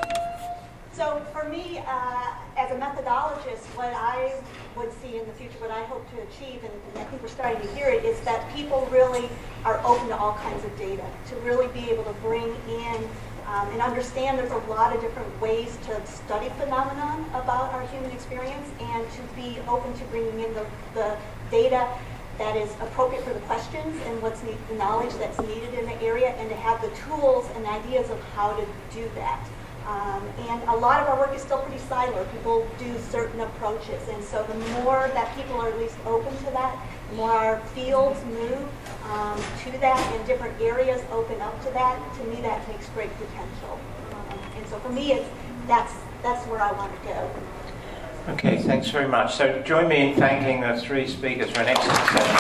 So for me, uh, as a methodologist, what I would see in the future, what I hope to achieve, and, and I think we're starting to hear it, is that people really are open to all kinds of data, to really be able to bring in um, and understand there's a lot of different ways to study phenomenon about our human experience, and to be open to bringing in the, the data that is appropriate for the questions and what's need, the knowledge that's needed in the area, and to have the tools and ideas of how to do that. Um, and a lot of our work is still pretty siloed. People do certain approaches, and so the more that people are at least open to that, the more our fields move um, to that, and different areas open up to that. To me, that makes great potential. Um, and so for me, it's that's that's where I want to go. Okay, thanks very much. So join me in thanking the three speakers for an excellent session.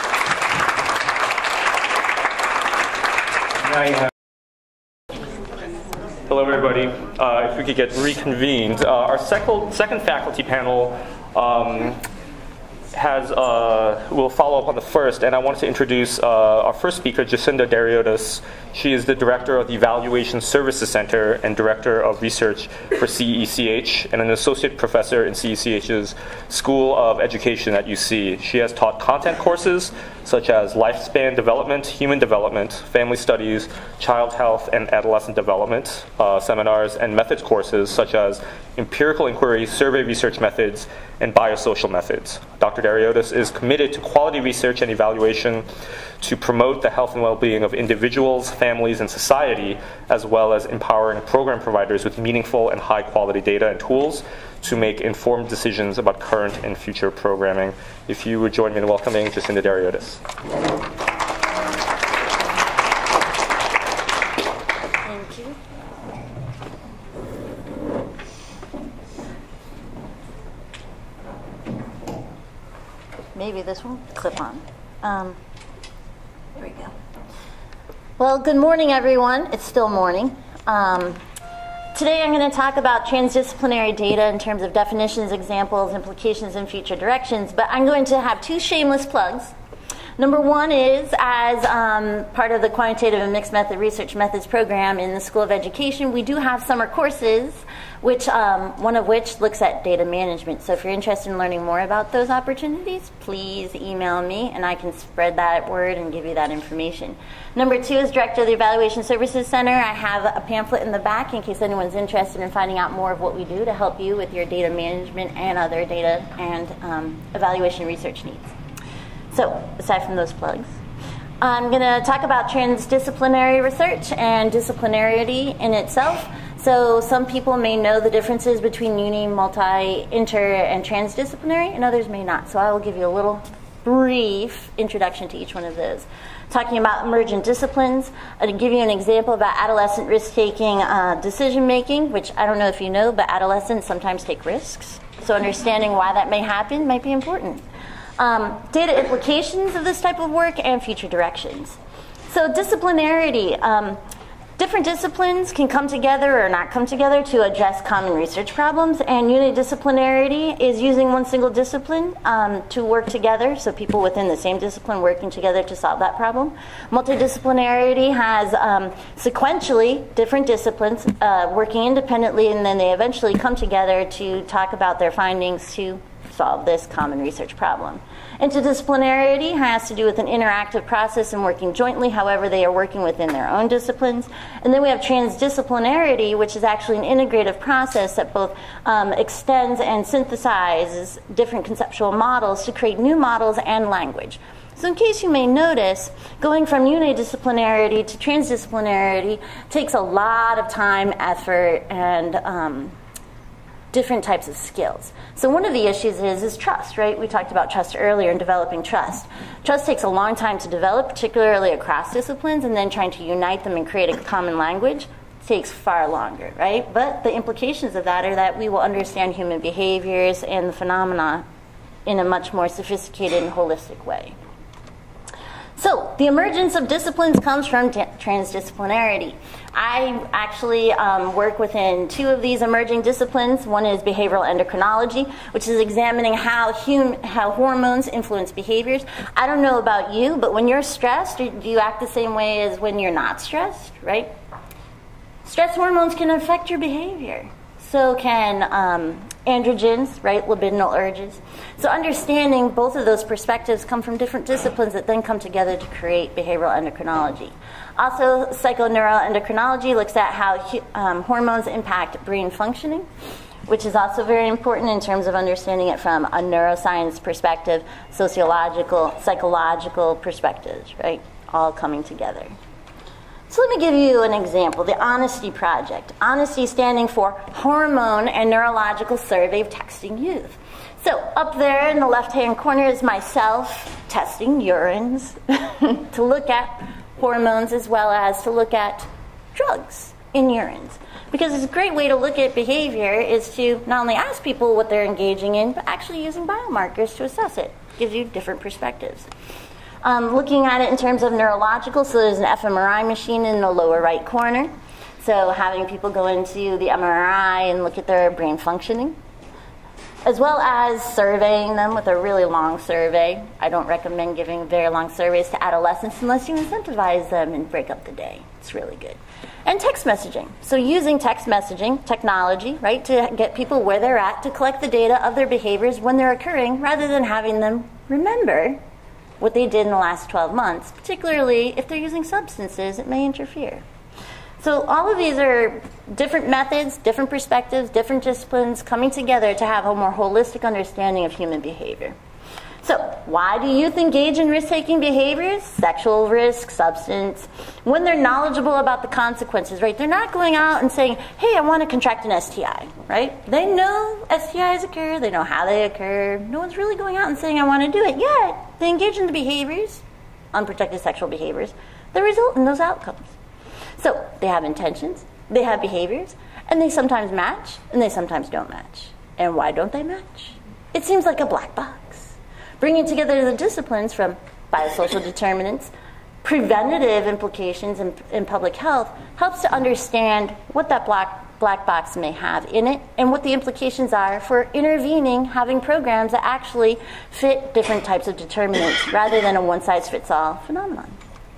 Now you have Hello, everybody. Uh, if we could get reconvened. Uh, our second, second faculty panel um, has uh, will follow up on the first, and I wanted to introduce uh, our first speaker, Jacinda Dariotis. She is the director of the Evaluation Services Center and director of research for C E C H, and an associate professor in C E C H's School of Education at U C. She has taught content courses such as lifespan development, human development, family studies, child health and adolescent development uh, seminars, and methods courses such as empirical inquiry, survey research methods, and biosocial methods. Doctor Dariotis is committed to quality research and evaluation to promote the health and well-being of individuals, families, and society, as well as empowering program providers with meaningful and high-quality data and tools to make informed decisions about current and future programming. If you would join me in welcoming Jacinda Dariotis. Thank you. Maybe this one, clip on. Um, there we go. Well, good morning, everyone. It's still morning. Um, today I'm going to talk about transdisciplinary data in terms of definitions, examples, implications, and future directions, but I'm going to have two shameless plugs. Number one is, as um, part of the Quantitative and Mixed Method Research Methods program in the School of Education, we do have summer courses, which um, one of which looks at data management. So if you're interested in learning more about those opportunities, please email me, and I can spread that word and give you that information. Number two is director of the Evaluation Services Center. I have a pamphlet in the back in case anyone's interested in finding out more of what we do to help you with your data management and other data and um, evaluation research needs. So, aside from those plugs, I'm going to talk about transdisciplinary research and disciplinarity in itself. So, some people may know the differences between uni, multi, inter, and transdisciplinary, and others may not. So, I will give you a little brief introduction to each one of those. Talking about emergent disciplines, I'll give you an example about adolescent risk-taking uh, decision-making, which I don't know if you know, but adolescents sometimes take risks. So, understanding why that may happen might be important. um, data implications of this type of work, and future directions. So disciplinarity. Um, different disciplines can come together or not come together to address common research problems, and unidisciplinarity is using one single discipline um, to work together, so people within the same discipline working together to solve that problem. Multidisciplinarity has um, sequentially different disciplines uh, working independently, and then they eventually come together to talk about their findings to solve this common research problem. Interdisciplinarity has to do with an interactive process and working jointly, however they are working within their own disciplines. And then we have transdisciplinarity, which is actually an integrative process that both um, extends and synthesizes different conceptual models to create new models and language. So in case you may notice, going from unidisciplinarity to transdisciplinarity takes a lot of time, effort, and um, different types of skills. So one of the issues is, is trust, right? We talked about trust earlier in developing trust. Trust takes a long time to develop, particularly across disciplines, and then trying to unite them and create a common language takes far longer, right? But the implications of that are that we will understand human behaviors and the phenomena in a much more sophisticated and holistic way. So the emergence of disciplines comes from t- transdisciplinarity. I actually um, work within two of these emerging disciplines. One is behavioral endocrinology, which is examining how hum- how hormones influence behaviors. I don't know about you, but when you're stressed, do you act the same way as when you're not stressed, right? Stress hormones can affect your behavior. So can um, androgens, right, libidinal urges. So understanding both of those perspectives come from different disciplines that then come together to create behavioral endocrinology. Also, psychoneuroendocrinology looks at how um, hormones impact brain functioning, which is also very important in terms of understanding it from a neuroscience perspective, sociological, psychological perspectives, right, all coming together. So let me give you an example, the Honesty Project. Honesty standing for Hormone and Neurological Survey of Testing Youth. So up there in the left-hand corner is myself testing urines to look at hormones as well as to look at drugs in urines. Because it's a great way to look at behavior is to not only ask people what they're engaging in, but actually using biomarkers to assess it. Gives you different perspectives. Um, looking at it in terms of neurological, so there's an f M R I machine in the lower right corner. So having people go into the M R I and look at their brain functioning, as well as surveying them with a really long survey. I don't recommend giving very long surveys to adolescents unless you incentivize them and break up the day. It's really good. And text messaging. So using text messaging technology, right, to get people where they're at, to collect the data of their behaviors when they're occurring, rather than having them remember what they did in the last twelve months, particularly if they're using substances, it may interfere. So all of these are different methods, different perspectives, different disciplines coming together to have a more holistic understanding of human behavior. So why do youth engage in risk-taking behaviors? Sexual risk, substance, when they're knowledgeable about the consequences, right? They're not going out and saying, hey, I want to contract an S T I, right? They know S T Is occur, they know how they occur. No one's really going out and saying, I want to do it, yet they engage in the behaviors, unprotected sexual behaviors, that result in those outcomes. So they have intentions, they have behaviors, and they sometimes match, and they sometimes don't match. And why don't they match? It seems like a black box. Bringing together the disciplines from biosocial determinants, preventative implications in, in public health helps to understand what that black, black box may have in it and what the implications are for intervening, having programs that actually fit different types of determinants rather than a one-size-fits-all phenomenon.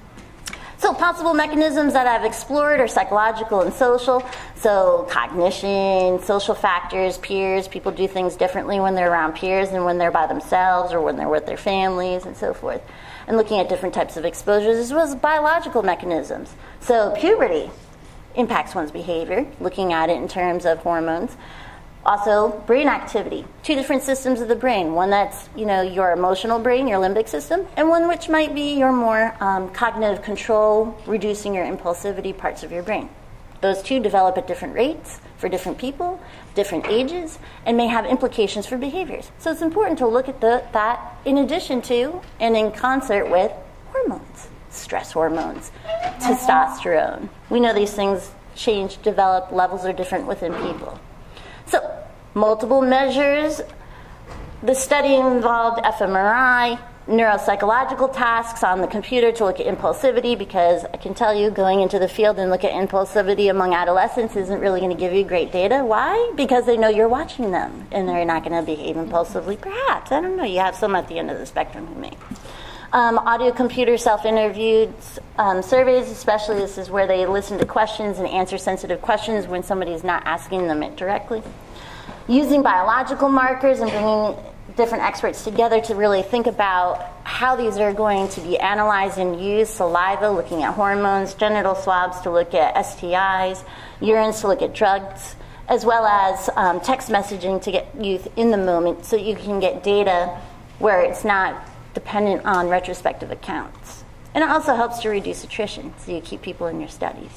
So possible mechanisms that I've explored are psychological and social. So cognition, social factors, peers. People do things differently when they're around peers than when they're by themselves or when they're with their families and so forth. And looking at different types of exposures as well as biological mechanisms. So puberty impacts one's behavior, looking at it in terms of hormones. Also, brain activity. Two different systems of the brain. One that's, you know, your emotional brain, your limbic system, and one which might be your more um, cognitive control, reducing your impulsivity parts of your brain. Those two develop at different rates for different people, different ages, and may have implications for behaviors. So it's important to look at the, that in addition to and in concert with hormones, stress hormones, testosterone. We know these things change, develop, levels are different within people. So, multiple measures the study involved fMRI, neuropsychological tasks on the computer to look at impulsivity, because I can tell you going into the field and look at impulsivity among adolescents isn't really going to give you great data. Why? Because they know you're watching them and they're not going to behave impulsively. Perhaps. I don't know. You have some at the end of the spectrum who may. Um, audio computer self-interviewed um, surveys, especially this is where they listen to questions and answer sensitive questions when somebody is not asking them it directly. Using biological markers and bringing different experts together to really think about how these are going to be analyzed and used. Saliva, looking at hormones, genital swabs to look at S T Is, urines to look at drugs, as well as um, text messaging to get youth in the moment so you can get data where it's not dependent on retrospective accounts. And it also helps to reduce attrition, so you keep people in your studies.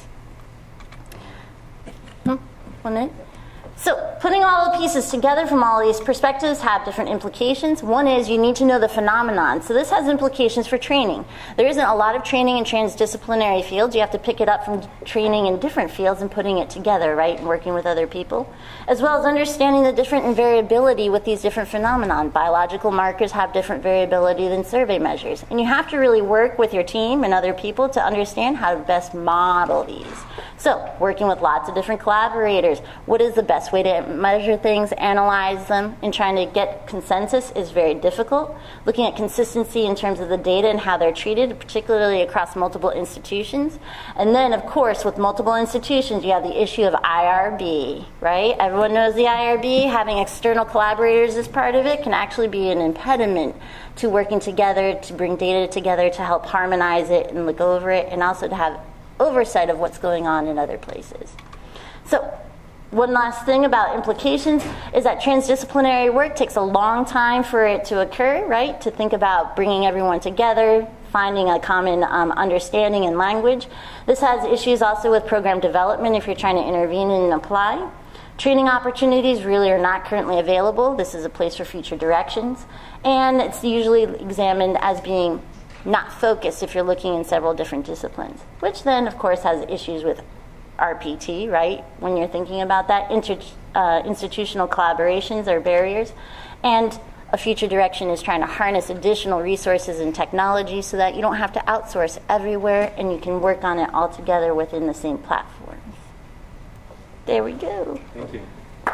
Hmm? One minute? So putting all the pieces together from all these perspectives have different implications. One is you need to know the phenomenon. So this has implications for training. There isn't a lot of training in transdisciplinary fields. You have to pick it up from training in different fields and putting it together, right, and working with other people, as well as understanding the different and variability with these different phenomenon. Biological markers have different variability than survey measures. And you have to really work with your team and other people to understand how to best model these. So working with lots of different collaborators, what is the best way to measure things, analyze them, and trying to get consensus is very difficult. Looking at consistency in terms of the data and how they're treated, particularly across multiple institutions. And then, of course, with multiple institutions, you have the issue of I R B, right? Everyone knows the I R B. Having external collaborators as part of it can actually be an impediment to working together, to bring data together, to help harmonize it and look over it, and also to have oversight of what's going on in other places. So one last thing about implications is that transdisciplinary work takes a long time for it to occur, right? To think about bringing everyone together, finding a common um, understanding and language. This has issues also with program development if you're trying to intervene and apply. Training opportunities really are not currently available. This is a place for future directions. And it's usually examined as being not focused if you're looking in several different disciplines, which then, of course, has issues with R P T, right? When you're thinking about that, Inter, uh, institutional collaborations are barriers. And a future direction is trying to harness additional resources and technology so that you don't have to outsource everywhere and you can work on it all together within the same platforms. There we go. Thank you.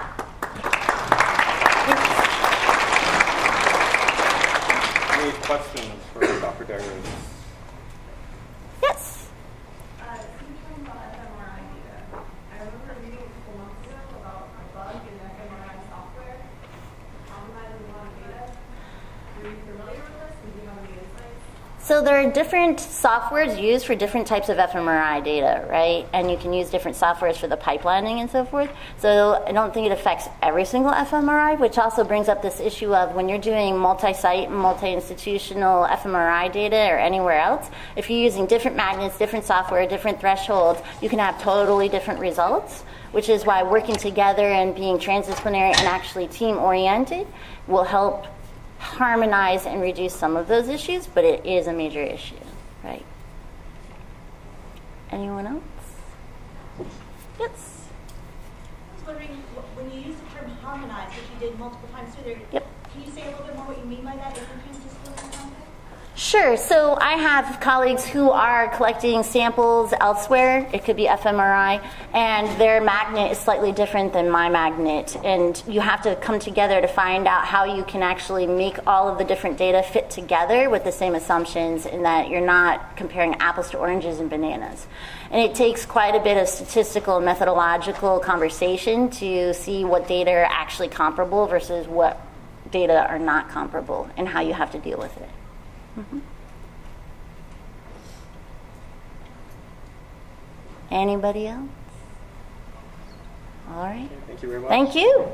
Any questions for Doctor Dariotis? Yes. Uh, thinking about fMRI data, I remember reading a couple months ago about a bug in the fMRI software compromising a lot of data. Were you familiar with this? Did you have any insights? So there are different softwares used for different types of fMRI data, right? And you can use different softwares for the pipelining and so forth. So I don't think it affects every single fMRI, which also brings up this issue of when you're doing multi-site and multi-institutional fMRI data or anywhere else, if you're using different magnets, different software, different thresholds, you can have totally different results, which is why working together and being transdisciplinary and actually team-oriented will help harmonize and reduce some of those issues, but it is a major issue, right? Anyone else? Yes? I was wondering, when you use the term harmonize, which you did multiple times through there, Yep. can you say a little bit more what you mean by that in the transdisciplinary context? Sure. So I have colleagues who are collecting samples elsewhere. It could be fMRI, and their magnet is slightly different than my magnet. And you have to come together to find out how you can actually make all of the different data fit together with the same assumptions, and that you're not comparing apples to oranges and bananas. And it takes quite a bit of statistical and methodological conversation to see what data are actually comparable versus what data are not comparable, and how you have to deal with it. Mm-hmm. Anybody else? All right. Thank you very much. Thank you.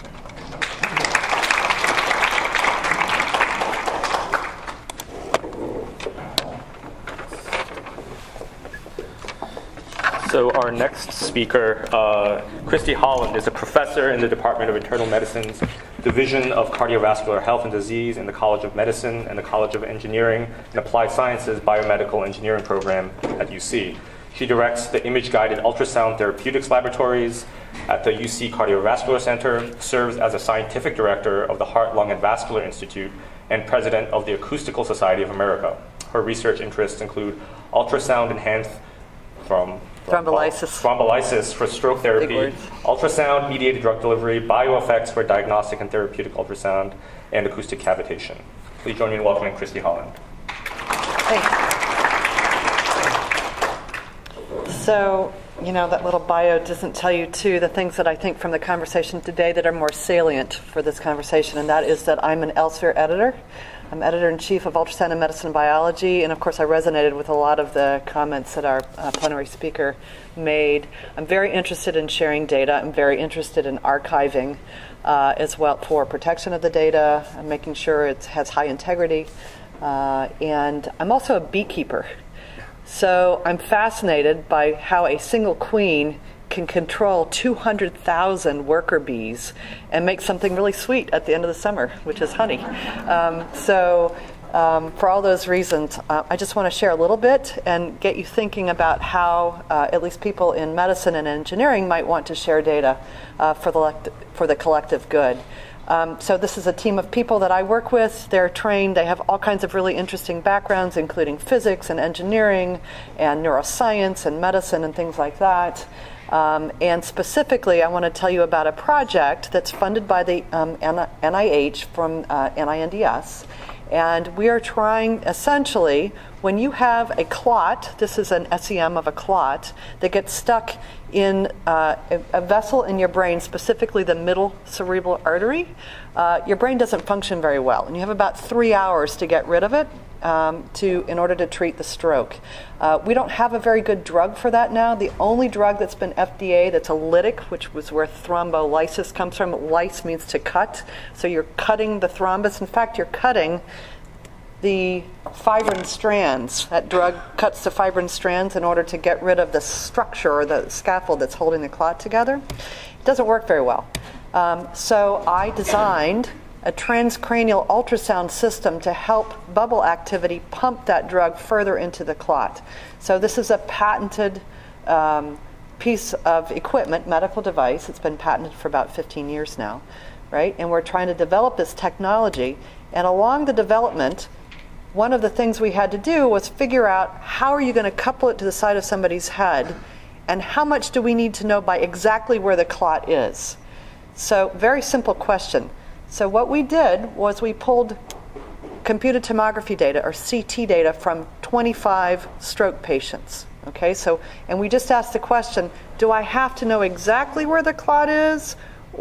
So our next speaker, uh, Christy Holland, is a professor in the Department of Internal Medicine's Division of Cardiovascular Health and Disease in the College of Medicine and the College of Engineering and Applied Sciences Biomedical Engineering Program at U C. She directs the image-guided ultrasound therapeutics laboratories at the U C Cardiovascular Center, serves as a scientific director of the Heart, Lung, and Vascular Institute, and president of the Acoustical Society of America. Her research interests include ultrasound-enhanced from Thrombolysis. Thrombolysis for stroke therapy, ultrasound-mediated drug delivery, bioeffects for diagnostic and therapeutic ultrasound, and acoustic cavitation. Please join me in welcoming Christy Holland. Thanks. So, you know, that little bio doesn't tell you, too, the things that I think from the conversation today that are more salient for this conversation, and that is that I'm an Elsevier editor. I'm editor-in-chief of Ultrasound and Medicine and Biology, and of course I resonated with a lot of the comments that our uh, plenary speaker made. I'm very interested in sharing data. I'm very interested in archiving uh, as well for protection of the data, and making sure it has high integrity. Uh, and I'm also a beekeeper. So I'm fascinated by how a single queen can control two hundred thousand worker bees and make something really sweet at the end of the summer, which is honey. Um, so um, for all those reasons, uh, I just want to share a little bit and get you thinking about how uh, at least people in medicine and engineering might want to share data uh, for, the, for the collective good. Um, so this is a team of people that I work with. They're trained. They have all kinds of really interesting backgrounds, including physics and engineering and neuroscience and medicine and things like that. Um, and specifically, I want to tell you about a project that's funded by the um, N I H from uh, N I N D S. And we are trying, essentially, when you have a clot, this is an S E M of a clot, that gets stuck in uh, a, a vessel in your brain, specifically the middle cerebral artery, uh, your brain doesn't function very well. And you have about three hours to get rid of it um, to, in order to treat the stroke. Uh, we don't have a very good drug for that now. The only drug that's been F D A that's a lytic, which was where thrombolysis comes from. Lyse means to cut. So you're cutting the thrombus. In fact, you're cutting the fibrin strands. That drug cuts the fibrin strands in order to get rid of the structure or the scaffold that's holding the clot together. It doesn't work very well. Um, so I designed a transcranial ultrasound system to help bubble activity pump that drug further into the clot. So this is a patented um, piece of equipment, medical device. It's been patented for about fifteen years now, right? And we're trying to develop this technology. And along the development, one of the things we had to do was figure out how are you going to couple it to the side of somebody's head, and how much do we need to know by exactly where the clot is. So very simple question. So what we did was we pulled computed tomography data, or C T data, from twenty-five stroke patients. Okay, so, and we just asked the question, do I have to know exactly where the clot is,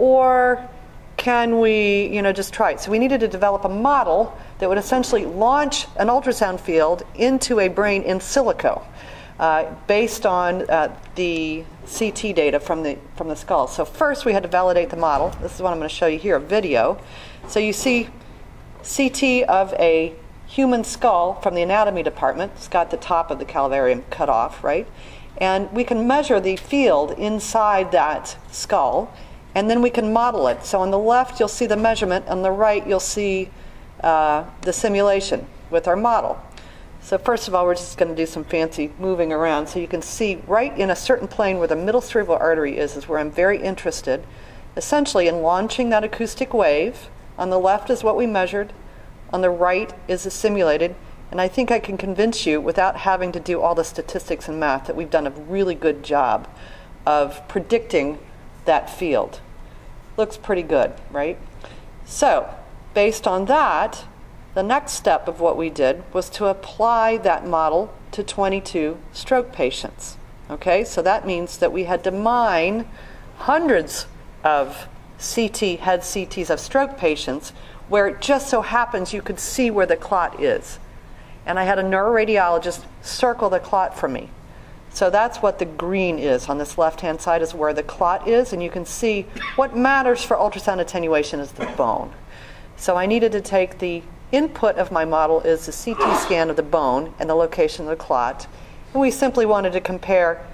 or can we, you know, just try it? So we needed to develop a model that would essentially launch an ultrasound field into a brain in silico, uh, based on uh, the C T data from the from the skull. So first we had to validate the model. This is what I'm going to show you here, a video. So you see C T of a human skull from the anatomy department. It's got the top of the calvarium cut off, right? And we can measure the field inside that skull, and then we can model it. So on the left you'll see the measurement, on the right you'll see uh, the simulation with our model. So first of all, we're just going to do some fancy moving around. So you can see right in a certain plane where the middle cerebral artery is, is where I'm very interested, essentially in launching that acoustic wave. On the left is what we measured. On the right is the simulated. And I think I can convince you, without having to do all the statistics and math, that we've done a really good job of predicting that field. Looks pretty good, right? So based on that, the next step of what we did was to apply that model to twenty-two stroke patients. Okay, so that means that we had to mine hundreds of C T, head C Ts of stroke patients, where it just so happens you could see where the clot is. And I had a neuroradiologist circle the clot for me. So that's what the green is on this left-hand side, is where the clot is, and you can see what matters for ultrasound attenuation is the bone. So I needed to take the input of my model is the C T scan of the bone and the location of the clot. And we simply wanted to compare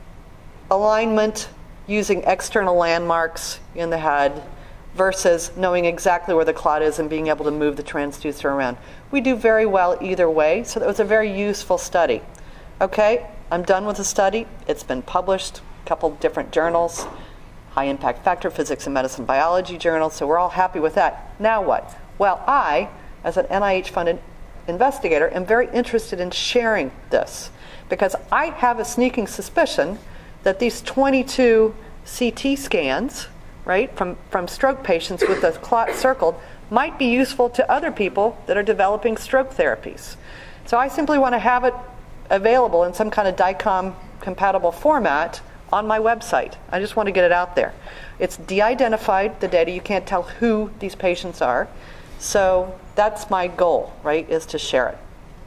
alignment using external landmarks in the head versus knowing exactly where the clot is and being able to move the transducer around. We do very well either way, so that was a very useful study. Okay, I'm done with the study. It's been published, a couple different journals, high impact factor, physics and medicine, biology journals, so we're all happy with that. Now what? Well, I, as an N I H-funded investigator, am very interested in sharing this because I have a sneaking suspicion that these twenty-two C T scans, right, from, from stroke patients with the clot circled might be useful to other people that are developing stroke therapies. So I simply want to have it available in some kind of DICOM compatible format on my website. I just want to get it out there. It's de-identified, the data. You can't tell who these patients are. So that's my goal, right, is to share it.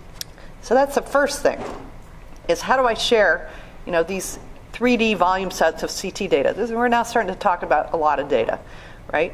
So that's the first thing, is how do I share, you know, these three D volume sets of C T data? This, we're now starting to talk about a lot of data, right?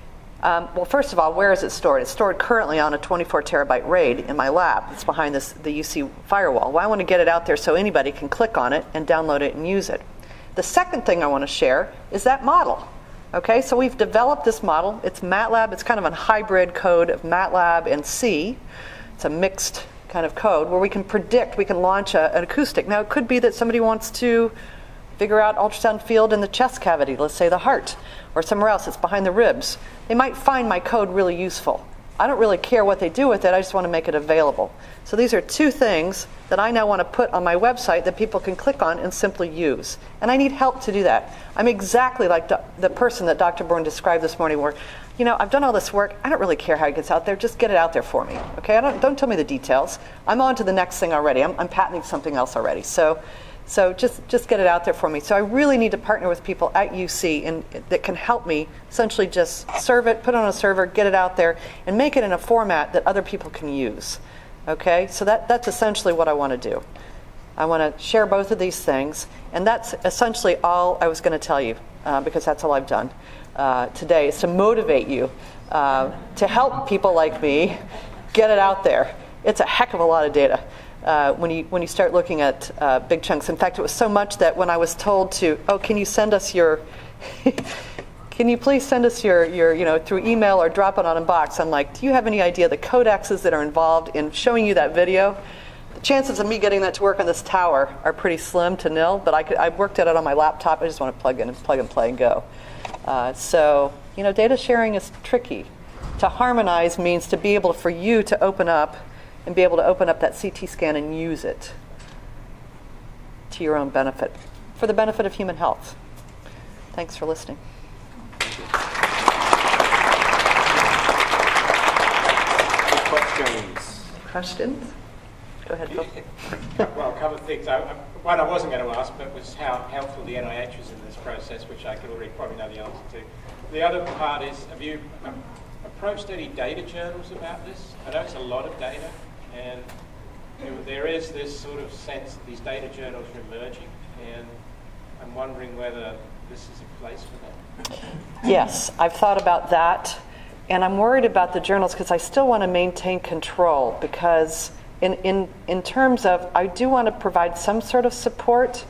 Um, well, first of all, where is it stored? It's stored currently on a twenty-four terabyte RAID in my lab. It's behind this, the U C firewall. Well, I want to get it out there so anybody can click on it and download it and use it. The second thing I want to share is that model. Okay, so we've developed this model. It's MATLAB. It's kind of a hybrid code of MATLAB and C. It's a mixed kind of code where we can predict, we can launch a, an acoustic. Now, it could be that somebody wants to figure out ultrasound field in the chest cavity, let's say the heart, or somewhere else, it's behind the ribs. They might find my code really useful. I don't really care what they do with it, I just want to make it available. So these are two things that I now want to put on my website that people can click on and simply use. And I need help to do that. I'm exactly like the, the person that Doctor Bourne described this morning where, you know, I've done all this work, I don't really care how it gets out there, just get it out there for me. Okay, I don't, don't tell me the details. I'm on to the next thing already. I'm, I'm patenting something else already. So. So just, just get it out there for me. So I really need to partner with people at U C and, that can help me essentially just serve it, put it on a server, get it out there, and make it in a format that other people can use. Okay? So that, that's essentially what I want to do. I want to share both of these things, and that's essentially all I was going to tell you, uh, because that's all I've done uh, today, is to motivate you uh, to help people like me get it out there. It's a heck of a lot of data. Uh, when you when you start looking at uh, big chunks. In fact, it was so much that when I was told to, oh, can you send us your, can you please send us your, your, you know, through email or drop it on a box, I'm like, do you have any idea the codexes that are involved in showing you that video? The chances of me getting that to work on this tower are pretty slim to nil, but I, could, I worked at it on my laptop. I just want to plug in and plug and play and go. Uh, so, you know, data sharing is tricky. To harmonize means to be able for you to open up and be able to open up that C T scan and use it to your own benefit, for the benefit of human health. Thanks for listening. Questions? Questions? Go ahead, Phil. Well, a couple of things. I, I, one I wasn't going to ask, but was how helpful the N I H was in this process, which I could already probably know the answer to. The other part is, have you um, approached any data journals about this? I know it's a lot of data. And you know, there is this sort of sense that these data journals are emerging, and I'm wondering whether this is a place for that. Yes, I've thought about that, and I'm worried about the journals because I still want to maintain control because in, in, in terms of, I do want to provide some sort of support.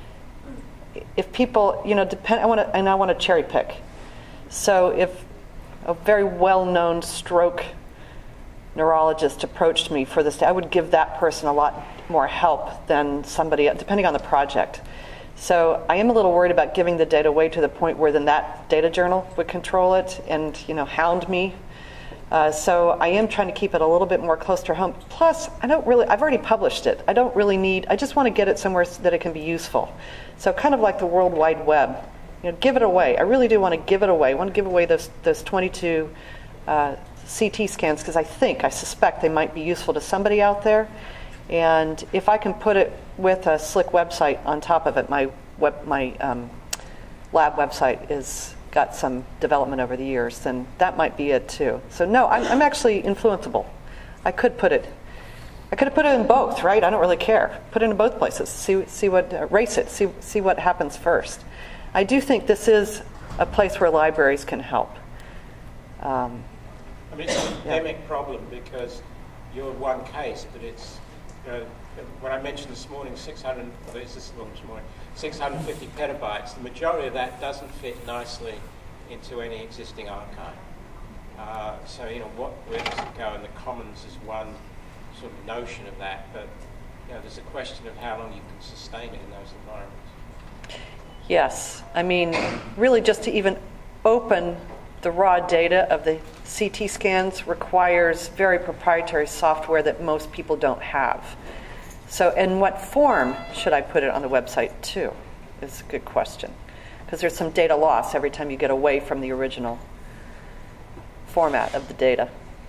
If people, you know, depend, I want to, and I want to cherry pick. So if a very well-known stroke neurologist approached me for this, I would give that person a lot more help than somebody, depending on the project. So I am a little worried about giving the data away to the point where then that data journal would control it and, you know, hound me. Uh, so I am trying to keep it a little bit more close to home. Plus, I don't really, I've already published it. I don't really need, I just want to get it somewhere so that it can be useful. So kind of like the World Wide Web, you know, give it away. I really do want to give it away. I want to give away those, those twenty-two uh, C T scans because I think, I suspect they might be useful to somebody out there. And if I can put it with a slick website on top of it, my web, my um, lab website is got some development over the years, then that might be it too. So no, I'm, I'm actually influenceable. I could put it, I could have put it in both, right? I don't really care. Put it in both places. See, see what, uh, race it. See, see what happens first. I do think this is a place where libraries can help. Um, I mean, it's an endemic yeah. problem because you're one case, but it's, you know, when I mentioned this morning, six hundred, well, this is this morning, six hundred fifty petabytes, the majority of that doesn't fit nicely into any existing archive. Uh, so, you know, what, where does it go? And the commons is one sort of notion of that, but you know, there's a question of how long you can sustain it in those environments. Yes. I mean, really just to even open the raw data of the C T scans requires very proprietary software that most people don't have. So in what form should I put it on the website too is a good question. Because there's some data loss every time you get away from the original format of the data.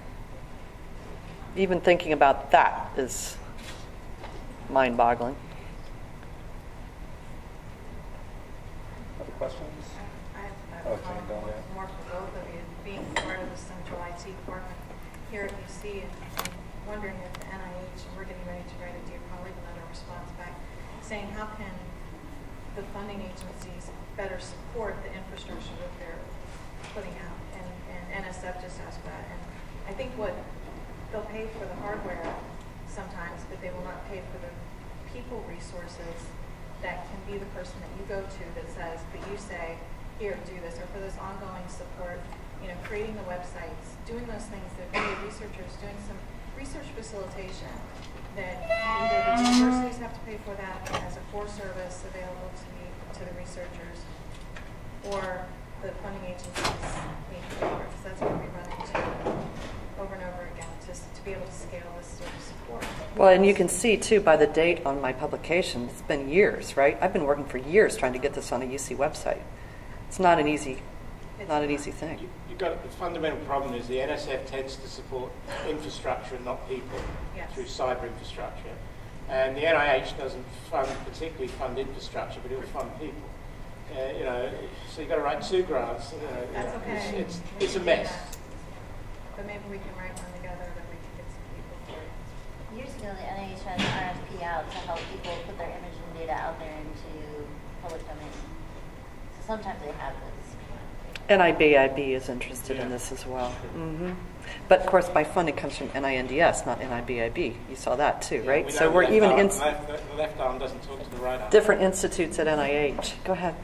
Even thinking about that is mind-boggling. Other questions? I have Oh, a okay, comment go ahead. more for both of you, being part of the central I T department here at U C, and and wondering if the N I H, and we're getting ready to write a dear colleague letter response back, saying how can the funding agencies better support the infrastructure that they're putting out, and, and N S F just asked that, and I think what they'll pay for the hardware sometimes, but they will not pay for the people resources that can be the person that you go to that says, that you say, here, do this, or for this ongoing support, you know, creating the websites, doing those things that we researchers, doing some research facilitation that either the universities have to pay for that as a core service available to the, to the researchers, or the funding agencies need to pay for it, because that's what we run into over and over again, just to be able to scale this sort of support. Well, and you can see, too, by the date on my publication, it's been years, right? I've been working for years trying to get this on a U C website. It's not an easy, It's not an easy thing. You, you've got the fundamental problem is the N S F tends to support infrastructure and not people Yes. through cyber infrastructure. And the N I H doesn't fund, particularly fund infrastructure, but it will fund people. Uh, you know, so you've got to write two grants. You know, That's you know, okay. It's, it's, We it's a can do mess. that. But maybe we can write one together that we can get some people for it. Years ago, the N I H had an R F P out to help people put their imaging data out there into public domain. So sometimes they have this. N I B I B is interested Yeah. in this as well. Mm-hmm. But, of course, my funding comes from N I N D S, not N I B I B. You saw that, too, Yeah, right? we So know we're the even left in arm, the left, the left arm doesn't talk to the right arm. different institutes at N I H. Go ahead.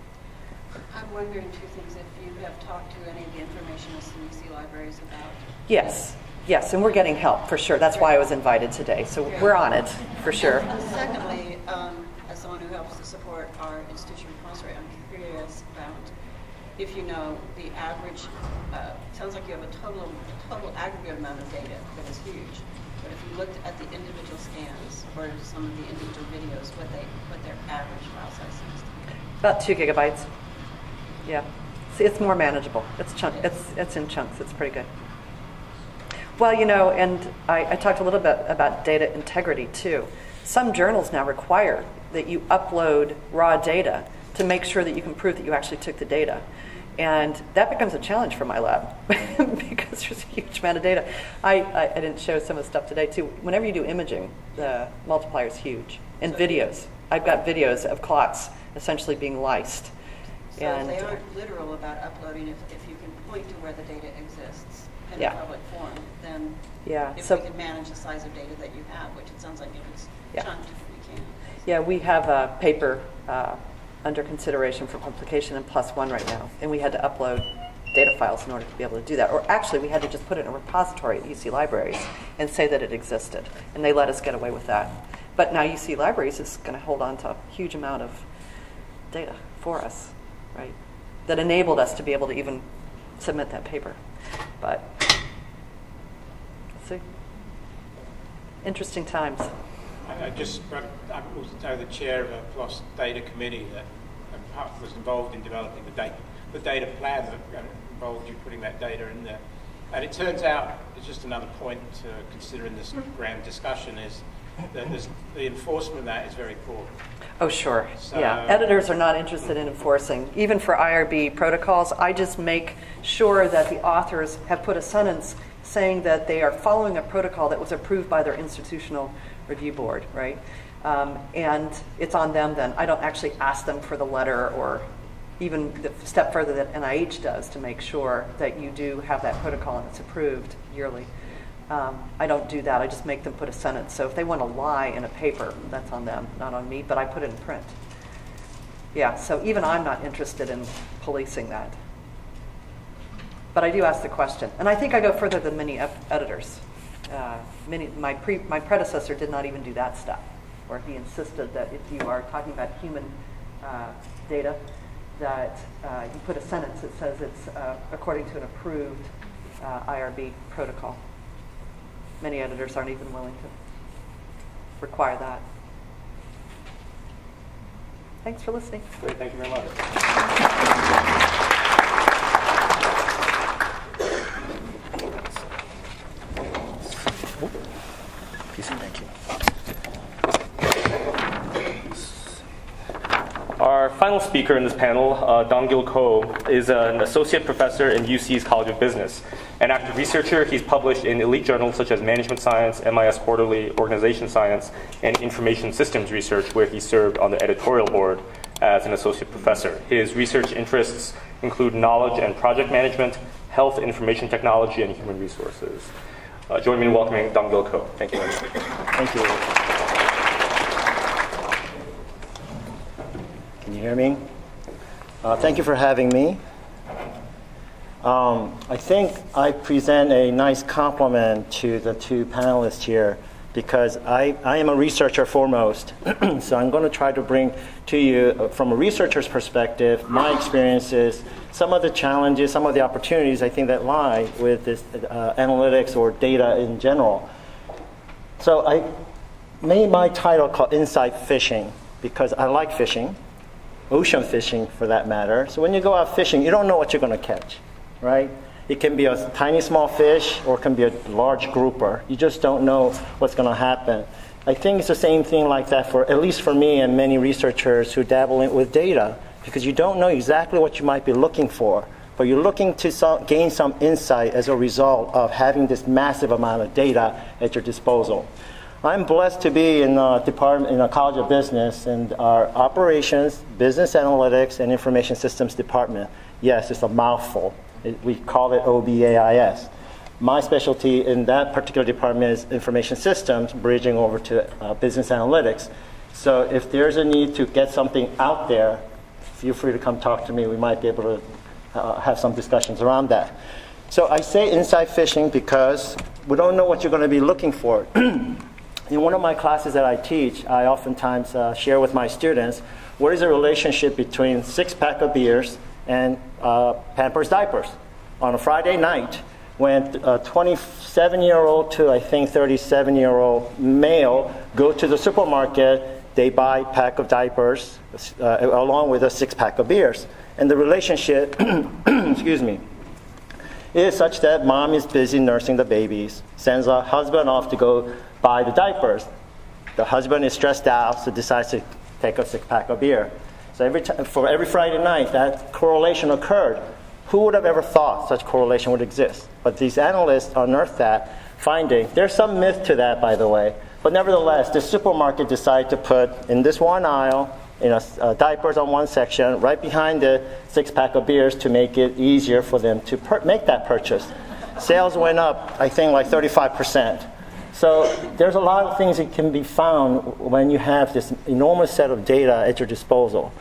I'm wondering two things, if you have talked to any of the informationists in U C libraries about. Yes, yes, and we're getting help, for sure. That's why I was invited today. So Yeah. we're on it, for sure. And secondly, um, as someone who helps to support our institution response rate, I'm curious about if you know the average, uh, sounds like you have a total, total aggregate amount of data that is huge. But if you looked at the individual scans or some of the individual videos, what they, what their average file size seems to be. About two gigabytes. Yeah. See, it's more manageable. It's chunk. It's it's in chunks. It's pretty good. Well, you know, and I, I talked a little bit about data integrity too. Some journals now require that you upload raw data to make sure that you can prove that you actually took the data. And that becomes a challenge for my lab because there's a huge amount of data. I, I, I didn't show some of the stuff today too. Whenever you do imaging, the multiplier is huge. And videos. I've got videos of clots essentially being lysed. So And, if they aren't literal about uploading, if, if you can point to where the data exists in Yeah. a public form, then Yeah, if so- we can manage the size of data that you have, which it sounds like if it's Yeah. chunked, we can. Yeah, we have a paper uh, under consideration for publication in Plus One right now, and we had to upload data files in order to be able to do that. Or actually, we had to just put it in a repository at U C Libraries and say that it existed, and they let us get away with that. But now U C Libraries is going to hold on to a huge amount of data for us, right? That enabled us to be able to even submit that paper. But let's see. Interesting times. I I just, I was the chair of a PLOS data committee that was involved in developing the data, the data plan that involved you putting that data in there. And it turns out, it's just another point to consider in this grand discussion, is that this, the enforcement of that is very poor. Oh, sure. So- Yeah. Editors are not interested in enforcing. Even for I R B protocols, I just make sure that the authors have put a sentence saying that they are following a protocol that was approved by their institutional review board, right? Um, and it's on them then. I don't actually ask them for the letter or even the step further that N I H does to make sure that you do have that protocol and it's approved yearly. Um, I don't do that. I just make them put a sentence. So if they want to lie in a paper, that's on them, not on me, but I put it in print. Yeah, so even I'm not interested in policing that. But I do ask the question. And I think I go further than many ep- editors. uh, many, my, pre, my predecessor did not even do that stuff, where he insisted that if you are talking about human uh, data, that uh, you put a sentence that says it's uh, according to an approved uh, I R B protocol. Many editors aren't even willing to require that. Thanks for listening. Great, thank you very much. Thank you. Our final speaker in this panel, uh, Dong-Gil Ko, is an associate professor in U C's College of Business. An active researcher, he's published in elite journals such as Management Science, M I S Quarterly, Organization Science, and Information Systems Research, where he served on the editorial board as an associate professor. His research interests include knowledge and project management, health, information technology, and human resources. Uh, join me in welcoming Dong-Gil Ko. Thank you very much. Thank you. Can you hear me? Uh, thank you for having me. Um, I think I present a nice compliment to the two panelists here because I, I am a researcher foremost. So I'm going to try to bring to you, uh, from a researcher's perspective, my experiences, some of the challenges, some of the opportunities I think that lie with this uh, analytics or data in general. So I made my title called Insight Fishing because I like fishing, ocean fishing for that matter. So when you go out fishing, you don't know what you're going to catch, right? It can be a tiny small fish or it can be a large grouper. You just don't know what's going to happen. I think it's the same thing like that for, at least for me and many researchers who dabble in with data, because you don't know exactly what you might be looking for, but you're looking to some, gain some insight as a result of having this massive amount of data at your disposal. I'm blessed to be in a department in a College of Business and our Operations, Business Analytics, and Information Systems Department. Yes, it's a mouthful. It, we call it O B A I S. My specialty in that particular department is Information Systems, bridging over to uh, Business Analytics. So if there's a need to get something out there, feel free to come talk to me. We might be able to uh, have some discussions around that. So I say inside fishing because we don't know what you're going to be looking for. In one of my classes that I teach, I oftentimes uh, share with my students what is the relationship between six-pack of beers and uh, Pampers diapers. On a Friday night, when a twenty-seven-year-old to, I think, thirty-seven-year-old male go to the supermarket, they buy a pack of diapers uh, along with a six-pack of beers. And the relationship, excuse me, is such that mom is busy nursing the babies, sends her husband off to go buy the diapers. The husband is stressed out, so decides to take a six-pack of beer. So every t- for every Friday night, that correlation occurred. Who would have ever thought such correlation would exist? But these analysts unearthed that finding. There's some myth to that, by the way. But nevertheless, the supermarket decided to put in this one aisle, you know, uh, diapers on one section, right behind the six-pack of beers to make it easier for them to per- make that purchase. Sales went up, I think, like thirty-five percent. So there's a lot of things that can be found when you have this enormous set of data at your disposal.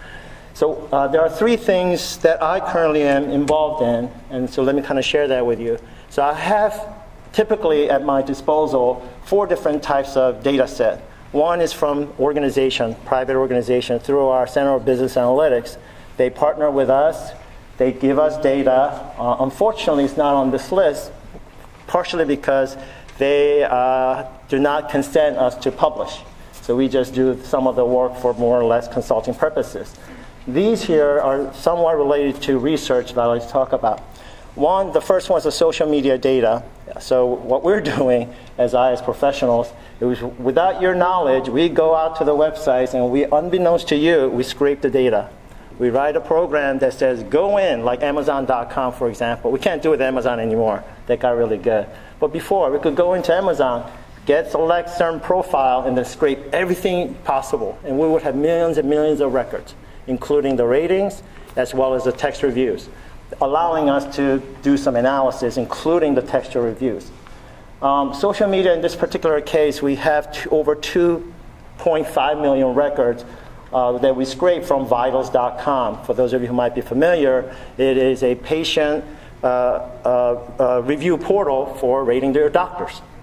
So uh, there are three things that I currently am involved in, and so let me kind of share that with you. So I have typically at my disposal four different types of data set. One is from organization, private organization, through our Center of Business Analytics. They partner with us. They give us data. Uh, unfortunately, it's not on this list, partially because they uh, do not consent us to publish. So we just do some of the work for more or less consulting purposes. These here are somewhat related to research that I'd like to talk about. One, the first one is the social media data. So what we're doing as I, as professionals, it was without your knowledge, we go out to the websites and we, unbeknownst to you, we scrape the data. We write a program that says, go in, like Amazon dot com, for example. We can't do it with Amazon anymore. That got really good. But before, we could go into Amazon, get select certain profile, and then scrape everything possible. And we would have millions and millions of records, including the ratings as well as the text reviews, allowing us to do some analysis, including the textual reviews. Um, social media, in this particular case, we have two, over two point five million records uh, that we scrape from vitals dot com. For those of you who might be familiar, it is a patient uh, uh, uh, review portal for rating their doctors.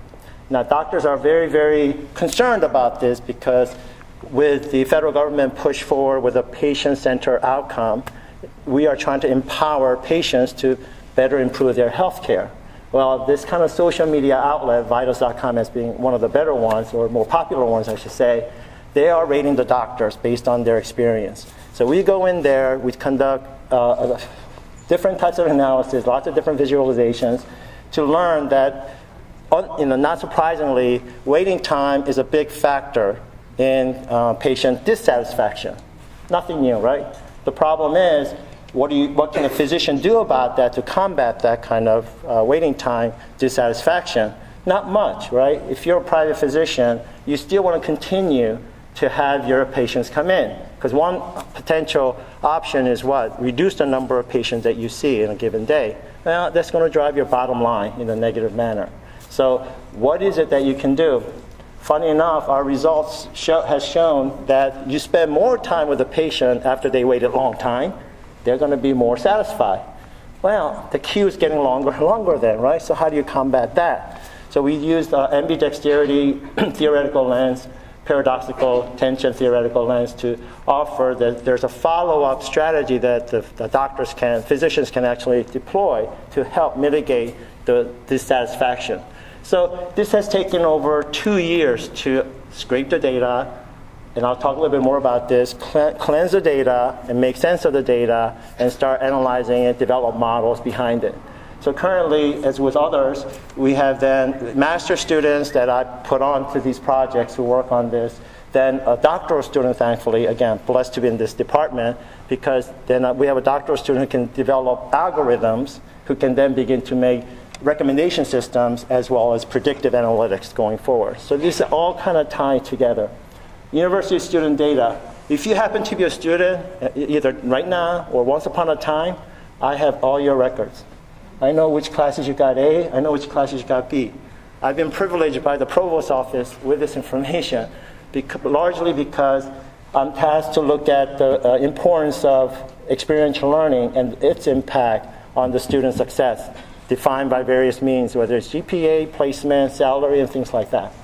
Now, doctors are very, very concerned about this because with the federal government push forward with a patient-centered outcome, we are trying to empower patients to better improve their health care. Well, this kind of social media outlet, vitals dot com as being one of the better ones, or more popular ones, I should say, they are rating the doctors based on their experience. So we go in there, we conduct uh, different types of analysis, lots of different visualizations, to learn that, you know, not surprisingly, waiting time is a big factor in uh, patient dissatisfaction. Nothing new, right? The problem is, what, do you, what can a physician do about that to combat that kind of uh, waiting time dissatisfaction? Not much, right? If you're a private physician, you still want to continue to have your patients come in. Because one potential option is what? Reduce the number of patients that you see in a given day. Well, that's going to drive your bottom line in a negative manner. So what is it that you can do? Funny enough, our results show, has shown that you spend more time with the patient after they waited a long time, they're going to be more satisfied. Well, the queue is getting longer and longer then, right? So how do you combat that? So we used uh, ambidexterity theoretical lens, paradoxical tension theoretical lens to offer that there's a follow-up strategy that the, the doctors can, physicians can actually deploy to help mitigate the dissatisfaction. So this has taken over two years to scrape the data, and I'll talk a little bit more about this, cleanse the data and make sense of the data and start analyzing it, develop models behind it. So currently, as with others, we have then master students that I put on to these projects who work on this, then a doctoral student, thankfully, again, blessed to be in this department, because then we have a doctoral student who can develop algorithms who can then begin to make recommendation systems as well as predictive analytics going forward. So these are all kind of tied together. University student data. If you happen to be a student, either right now or once upon a time, I have all your records. I know which classes you got A, I know which classes you got B. I've been privileged by the provost's office with this information, because, largely because I'm tasked to look at the uh, importance of experiential learning and its impact on the student success, defined by various means, whether it's G P A, placement, salary, and things like that.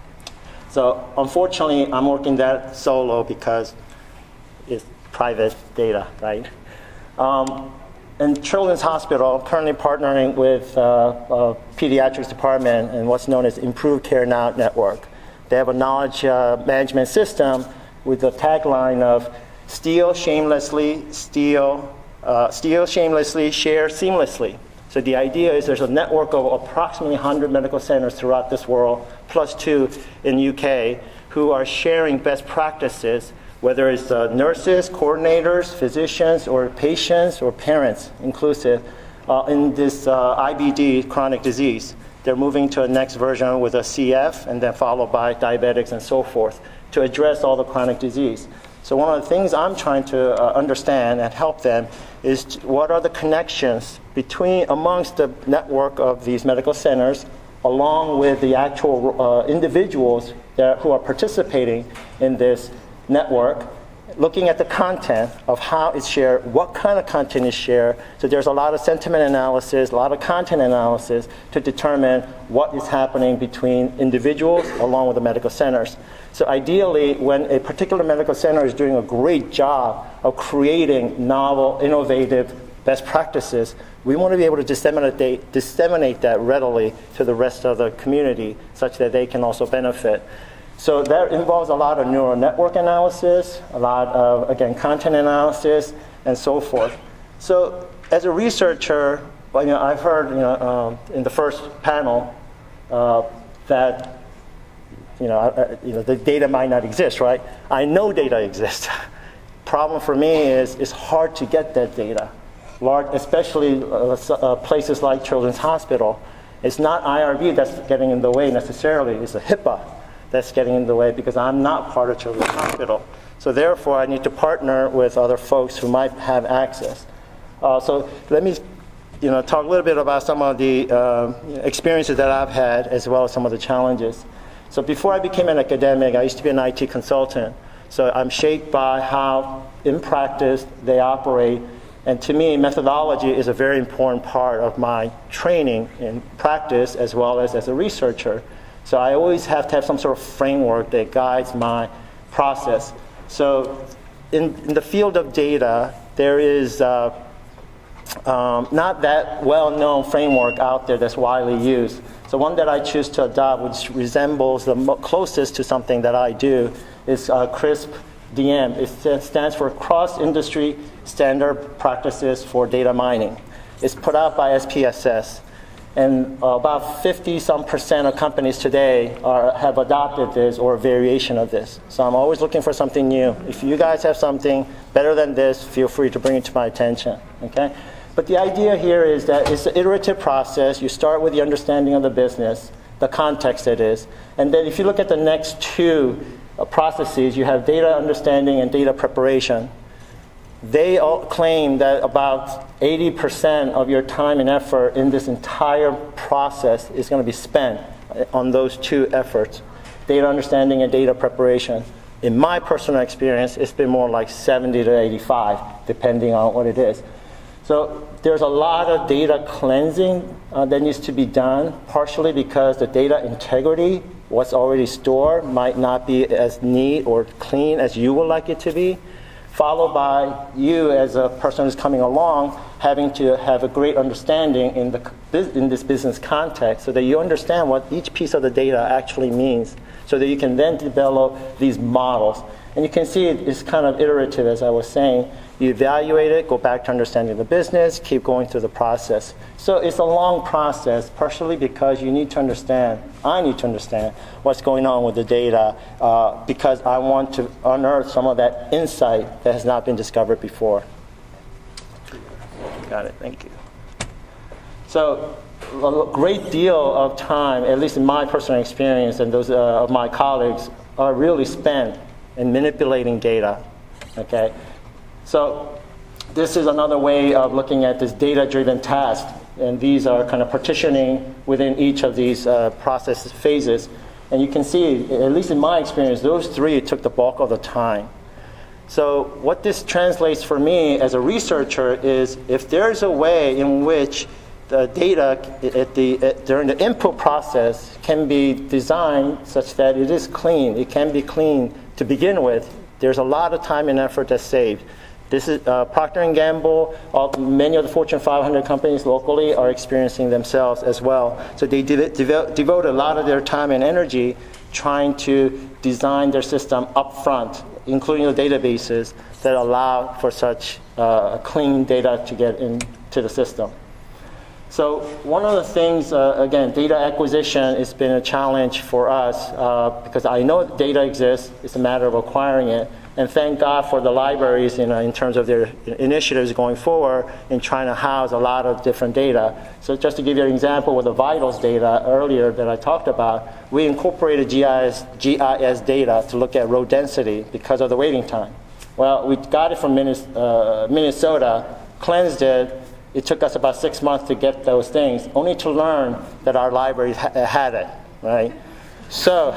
So unfortunately, I'm working that solo because it's private data, right? Um, in Children's Hospital, I'm currently partnering with uh, a pediatrics department and what's known as Improved Care Now Network. They have a knowledge uh, management system with the tagline of steal shamelessly, steal, uh, steal shamelessly, share seamlessly. So the idea is there's a network of approximately one hundred medical centers throughout this world, plus two in U K, who are sharing best practices, whether it's uh, nurses, coordinators, physicians, or patients, or parents inclusive, uh, in this uh, I B D, chronic disease. They're moving to a next version with a C F, and then followed by diabetics and so forth, to address all the chronic disease. So one of the things I'm trying to uh, understand and help them is to, what are the connections between, amongst the network of these medical centers, along with the actual uh, individuals that, who are participating in this network, looking at the content of how it's shared, what kind of content is shared. So there's a lot of sentiment analysis, a lot of content analysis to determine what is happening between individuals along with the medical centers. So ideally, when a particular medical center is doing a great job of creating novel, innovative best practices, we want to be able to disseminate, disseminate that readily to the rest of the community such that they can also benefit. So that involves a lot of neural network analysis, a lot of, again, content analysis, and so forth. So as a researcher, well, you know, I've heard, you know, um, in the first panel uh, that, you know, uh, you know, the data might not exist, right? I know data exists. Problem for me is it's hard to get that data, large, especially uh, uh, places like Children's Hospital. It's not I R B that's getting in the way necessarily. It's a HIPAA that's getting in the way because I'm not part of Children's Hospital. So therefore, I need to partner with other folks who might have access. Uh, so let me, you know, talk a little bit about some of the uh, experiences that I've had, as well as some of the challenges. So before I became an academic, I used to be an I T consultant. So I'm shaped by how, in practice, they operate. And to me, methodology is a very important part of my training in practice, as well as as a researcher. So I always have to have some sort of framework that guides my process. So in, in the field of data, there is uh, um, not that well-known framework out there that's widely used. So one that I choose to adopt, which resembles the mo closest to something that I do, is uh, CRISP D M. It stands for Cross-Industry Standard Practices for Data Mining. It's put out by S P S S. And uh, about fifty some percent of companies today are, have adopted this or a variation of this. So I'm always looking for something new. If you guys have something better than this, feel free to bring it to my attention. Okay? But the idea here is that it's an iterative process. You start with the understanding of the business, the context it is. And then if you look at the next two uh, processes, you have data understanding and data preparation. They all claim that about eighty percent of your time and effort in this entire process is going to be spent on those two efforts, data understanding and data preparation. In my personal experience, it's been more like seventy to eighty-five, depending on what it is. So there's a lot of data cleansing uh, that needs to be done, partially because the data integrity, what's already stored, might not be as neat or clean as you would like it to be, followed by you as a person who's coming along having to have a great understanding in, the, in this business context so that you understand what each piece of the data actually means so that you can then develop these models. And you can see it's kind of iterative, as I was saying. You evaluate it, go back to understanding the business, keep going through the process. So it's a long process, partially because you need to understand, I need to understand what's going on with the data uh, because I want to unearth some of that insight that has not been discovered before. Got it, thank you. So a great deal of time, at least in my personal experience and those uh, of my colleagues, are really spent in manipulating data, okay? So this is another way of looking at this data-driven task, and these are kind of partitioning within each of these uh, process phases. And you can see, at least in my experience, those three took the bulk of the time. So what this translates for me as a researcher is if there's a way in which the data at the, at, during the input process can be designed such that it is clean, it can be clean to begin with, there's a lot of time and effort that's saved. This is uh, Procter and Gamble, all, many of the Fortune five hundred companies locally are experiencing themselves as well. So they de de devote a lot of their time and energy trying to design their system up front, including the databases that allow for such uh, clean data to get into the system. So one of the things, uh, again, data acquisition has been a challenge for us uh, because I know data exists. It's a matter of acquiring it. And thank God for the libraries you know, in terms of their initiatives going forward in trying to house a lot of different data. So just to give you an example with the vitals data earlier that I talked about, we incorporated G I S, G I S data to look at road density because of the waiting time. Well, we got it from Minnesota, cleansed it. It took us about six months to get those things, only to learn that our library ha had it, right? So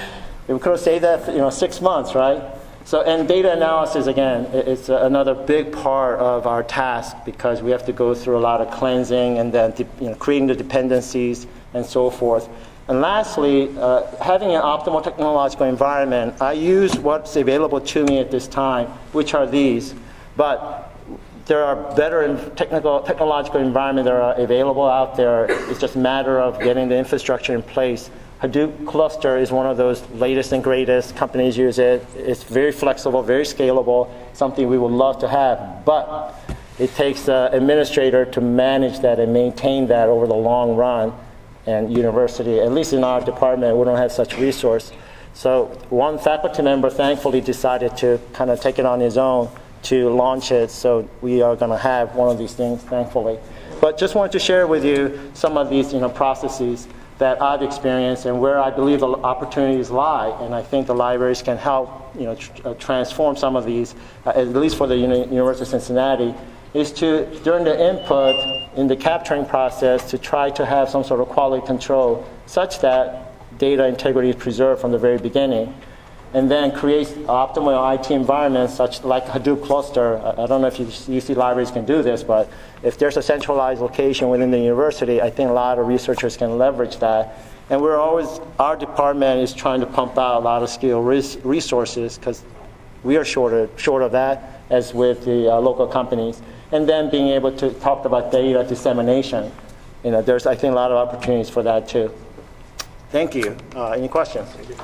we could have saved that you know, six months, right? So, and data analysis, again, it's another big part of our task because we have to go through a lot of cleansing and then you know, creating the dependencies and so forth. And lastly, uh, having an optimal technological environment, I use what's available to me at this time, which are these. But there are better technical, technological environments that are available out there. It's just a matter of getting the infrastructure in place. Hadoop cluster is one of those latest and greatest. Companies use it. It's very flexible, very scalable, something we would love to have. But it takes an administrator to manage that and maintain that over the long run. And university, at least in our department, we don't have such resource. So one faculty member thankfully decided to kind of take it on his own to launch it. So we are going to have one of these things, thankfully. But just wanted to share with you some of these you know, processes that I've experienced and where I believe the opportunities lie. And I think the libraries can help you know, tr uh, transform some of these, uh, at least for the Uni University of Cincinnati, is to, during the input in the capturing process, to try to have some sort of quality control such that data integrity is preserved from the very beginning. And then create optimal I T environments such like Hadoop cluster. I don't know if you, U C libraries can do this, but if there's a centralized location within the university, I think a lot of researchers can leverage that And we're always, our department is trying to pump out a lot of skilled res- resources because we are short of, short of that, as with the uh, local companies. And then being able to talk about data dissemination. You know, there's, I think, a lot of opportunities for that too. Thank you. Uh, any questions? Thank you.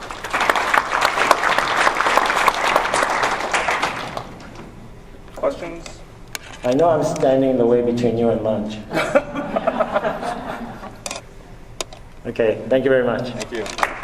Questions? I know I'm standing in the way between you and lunch. Okay, thank you very much. Thank you.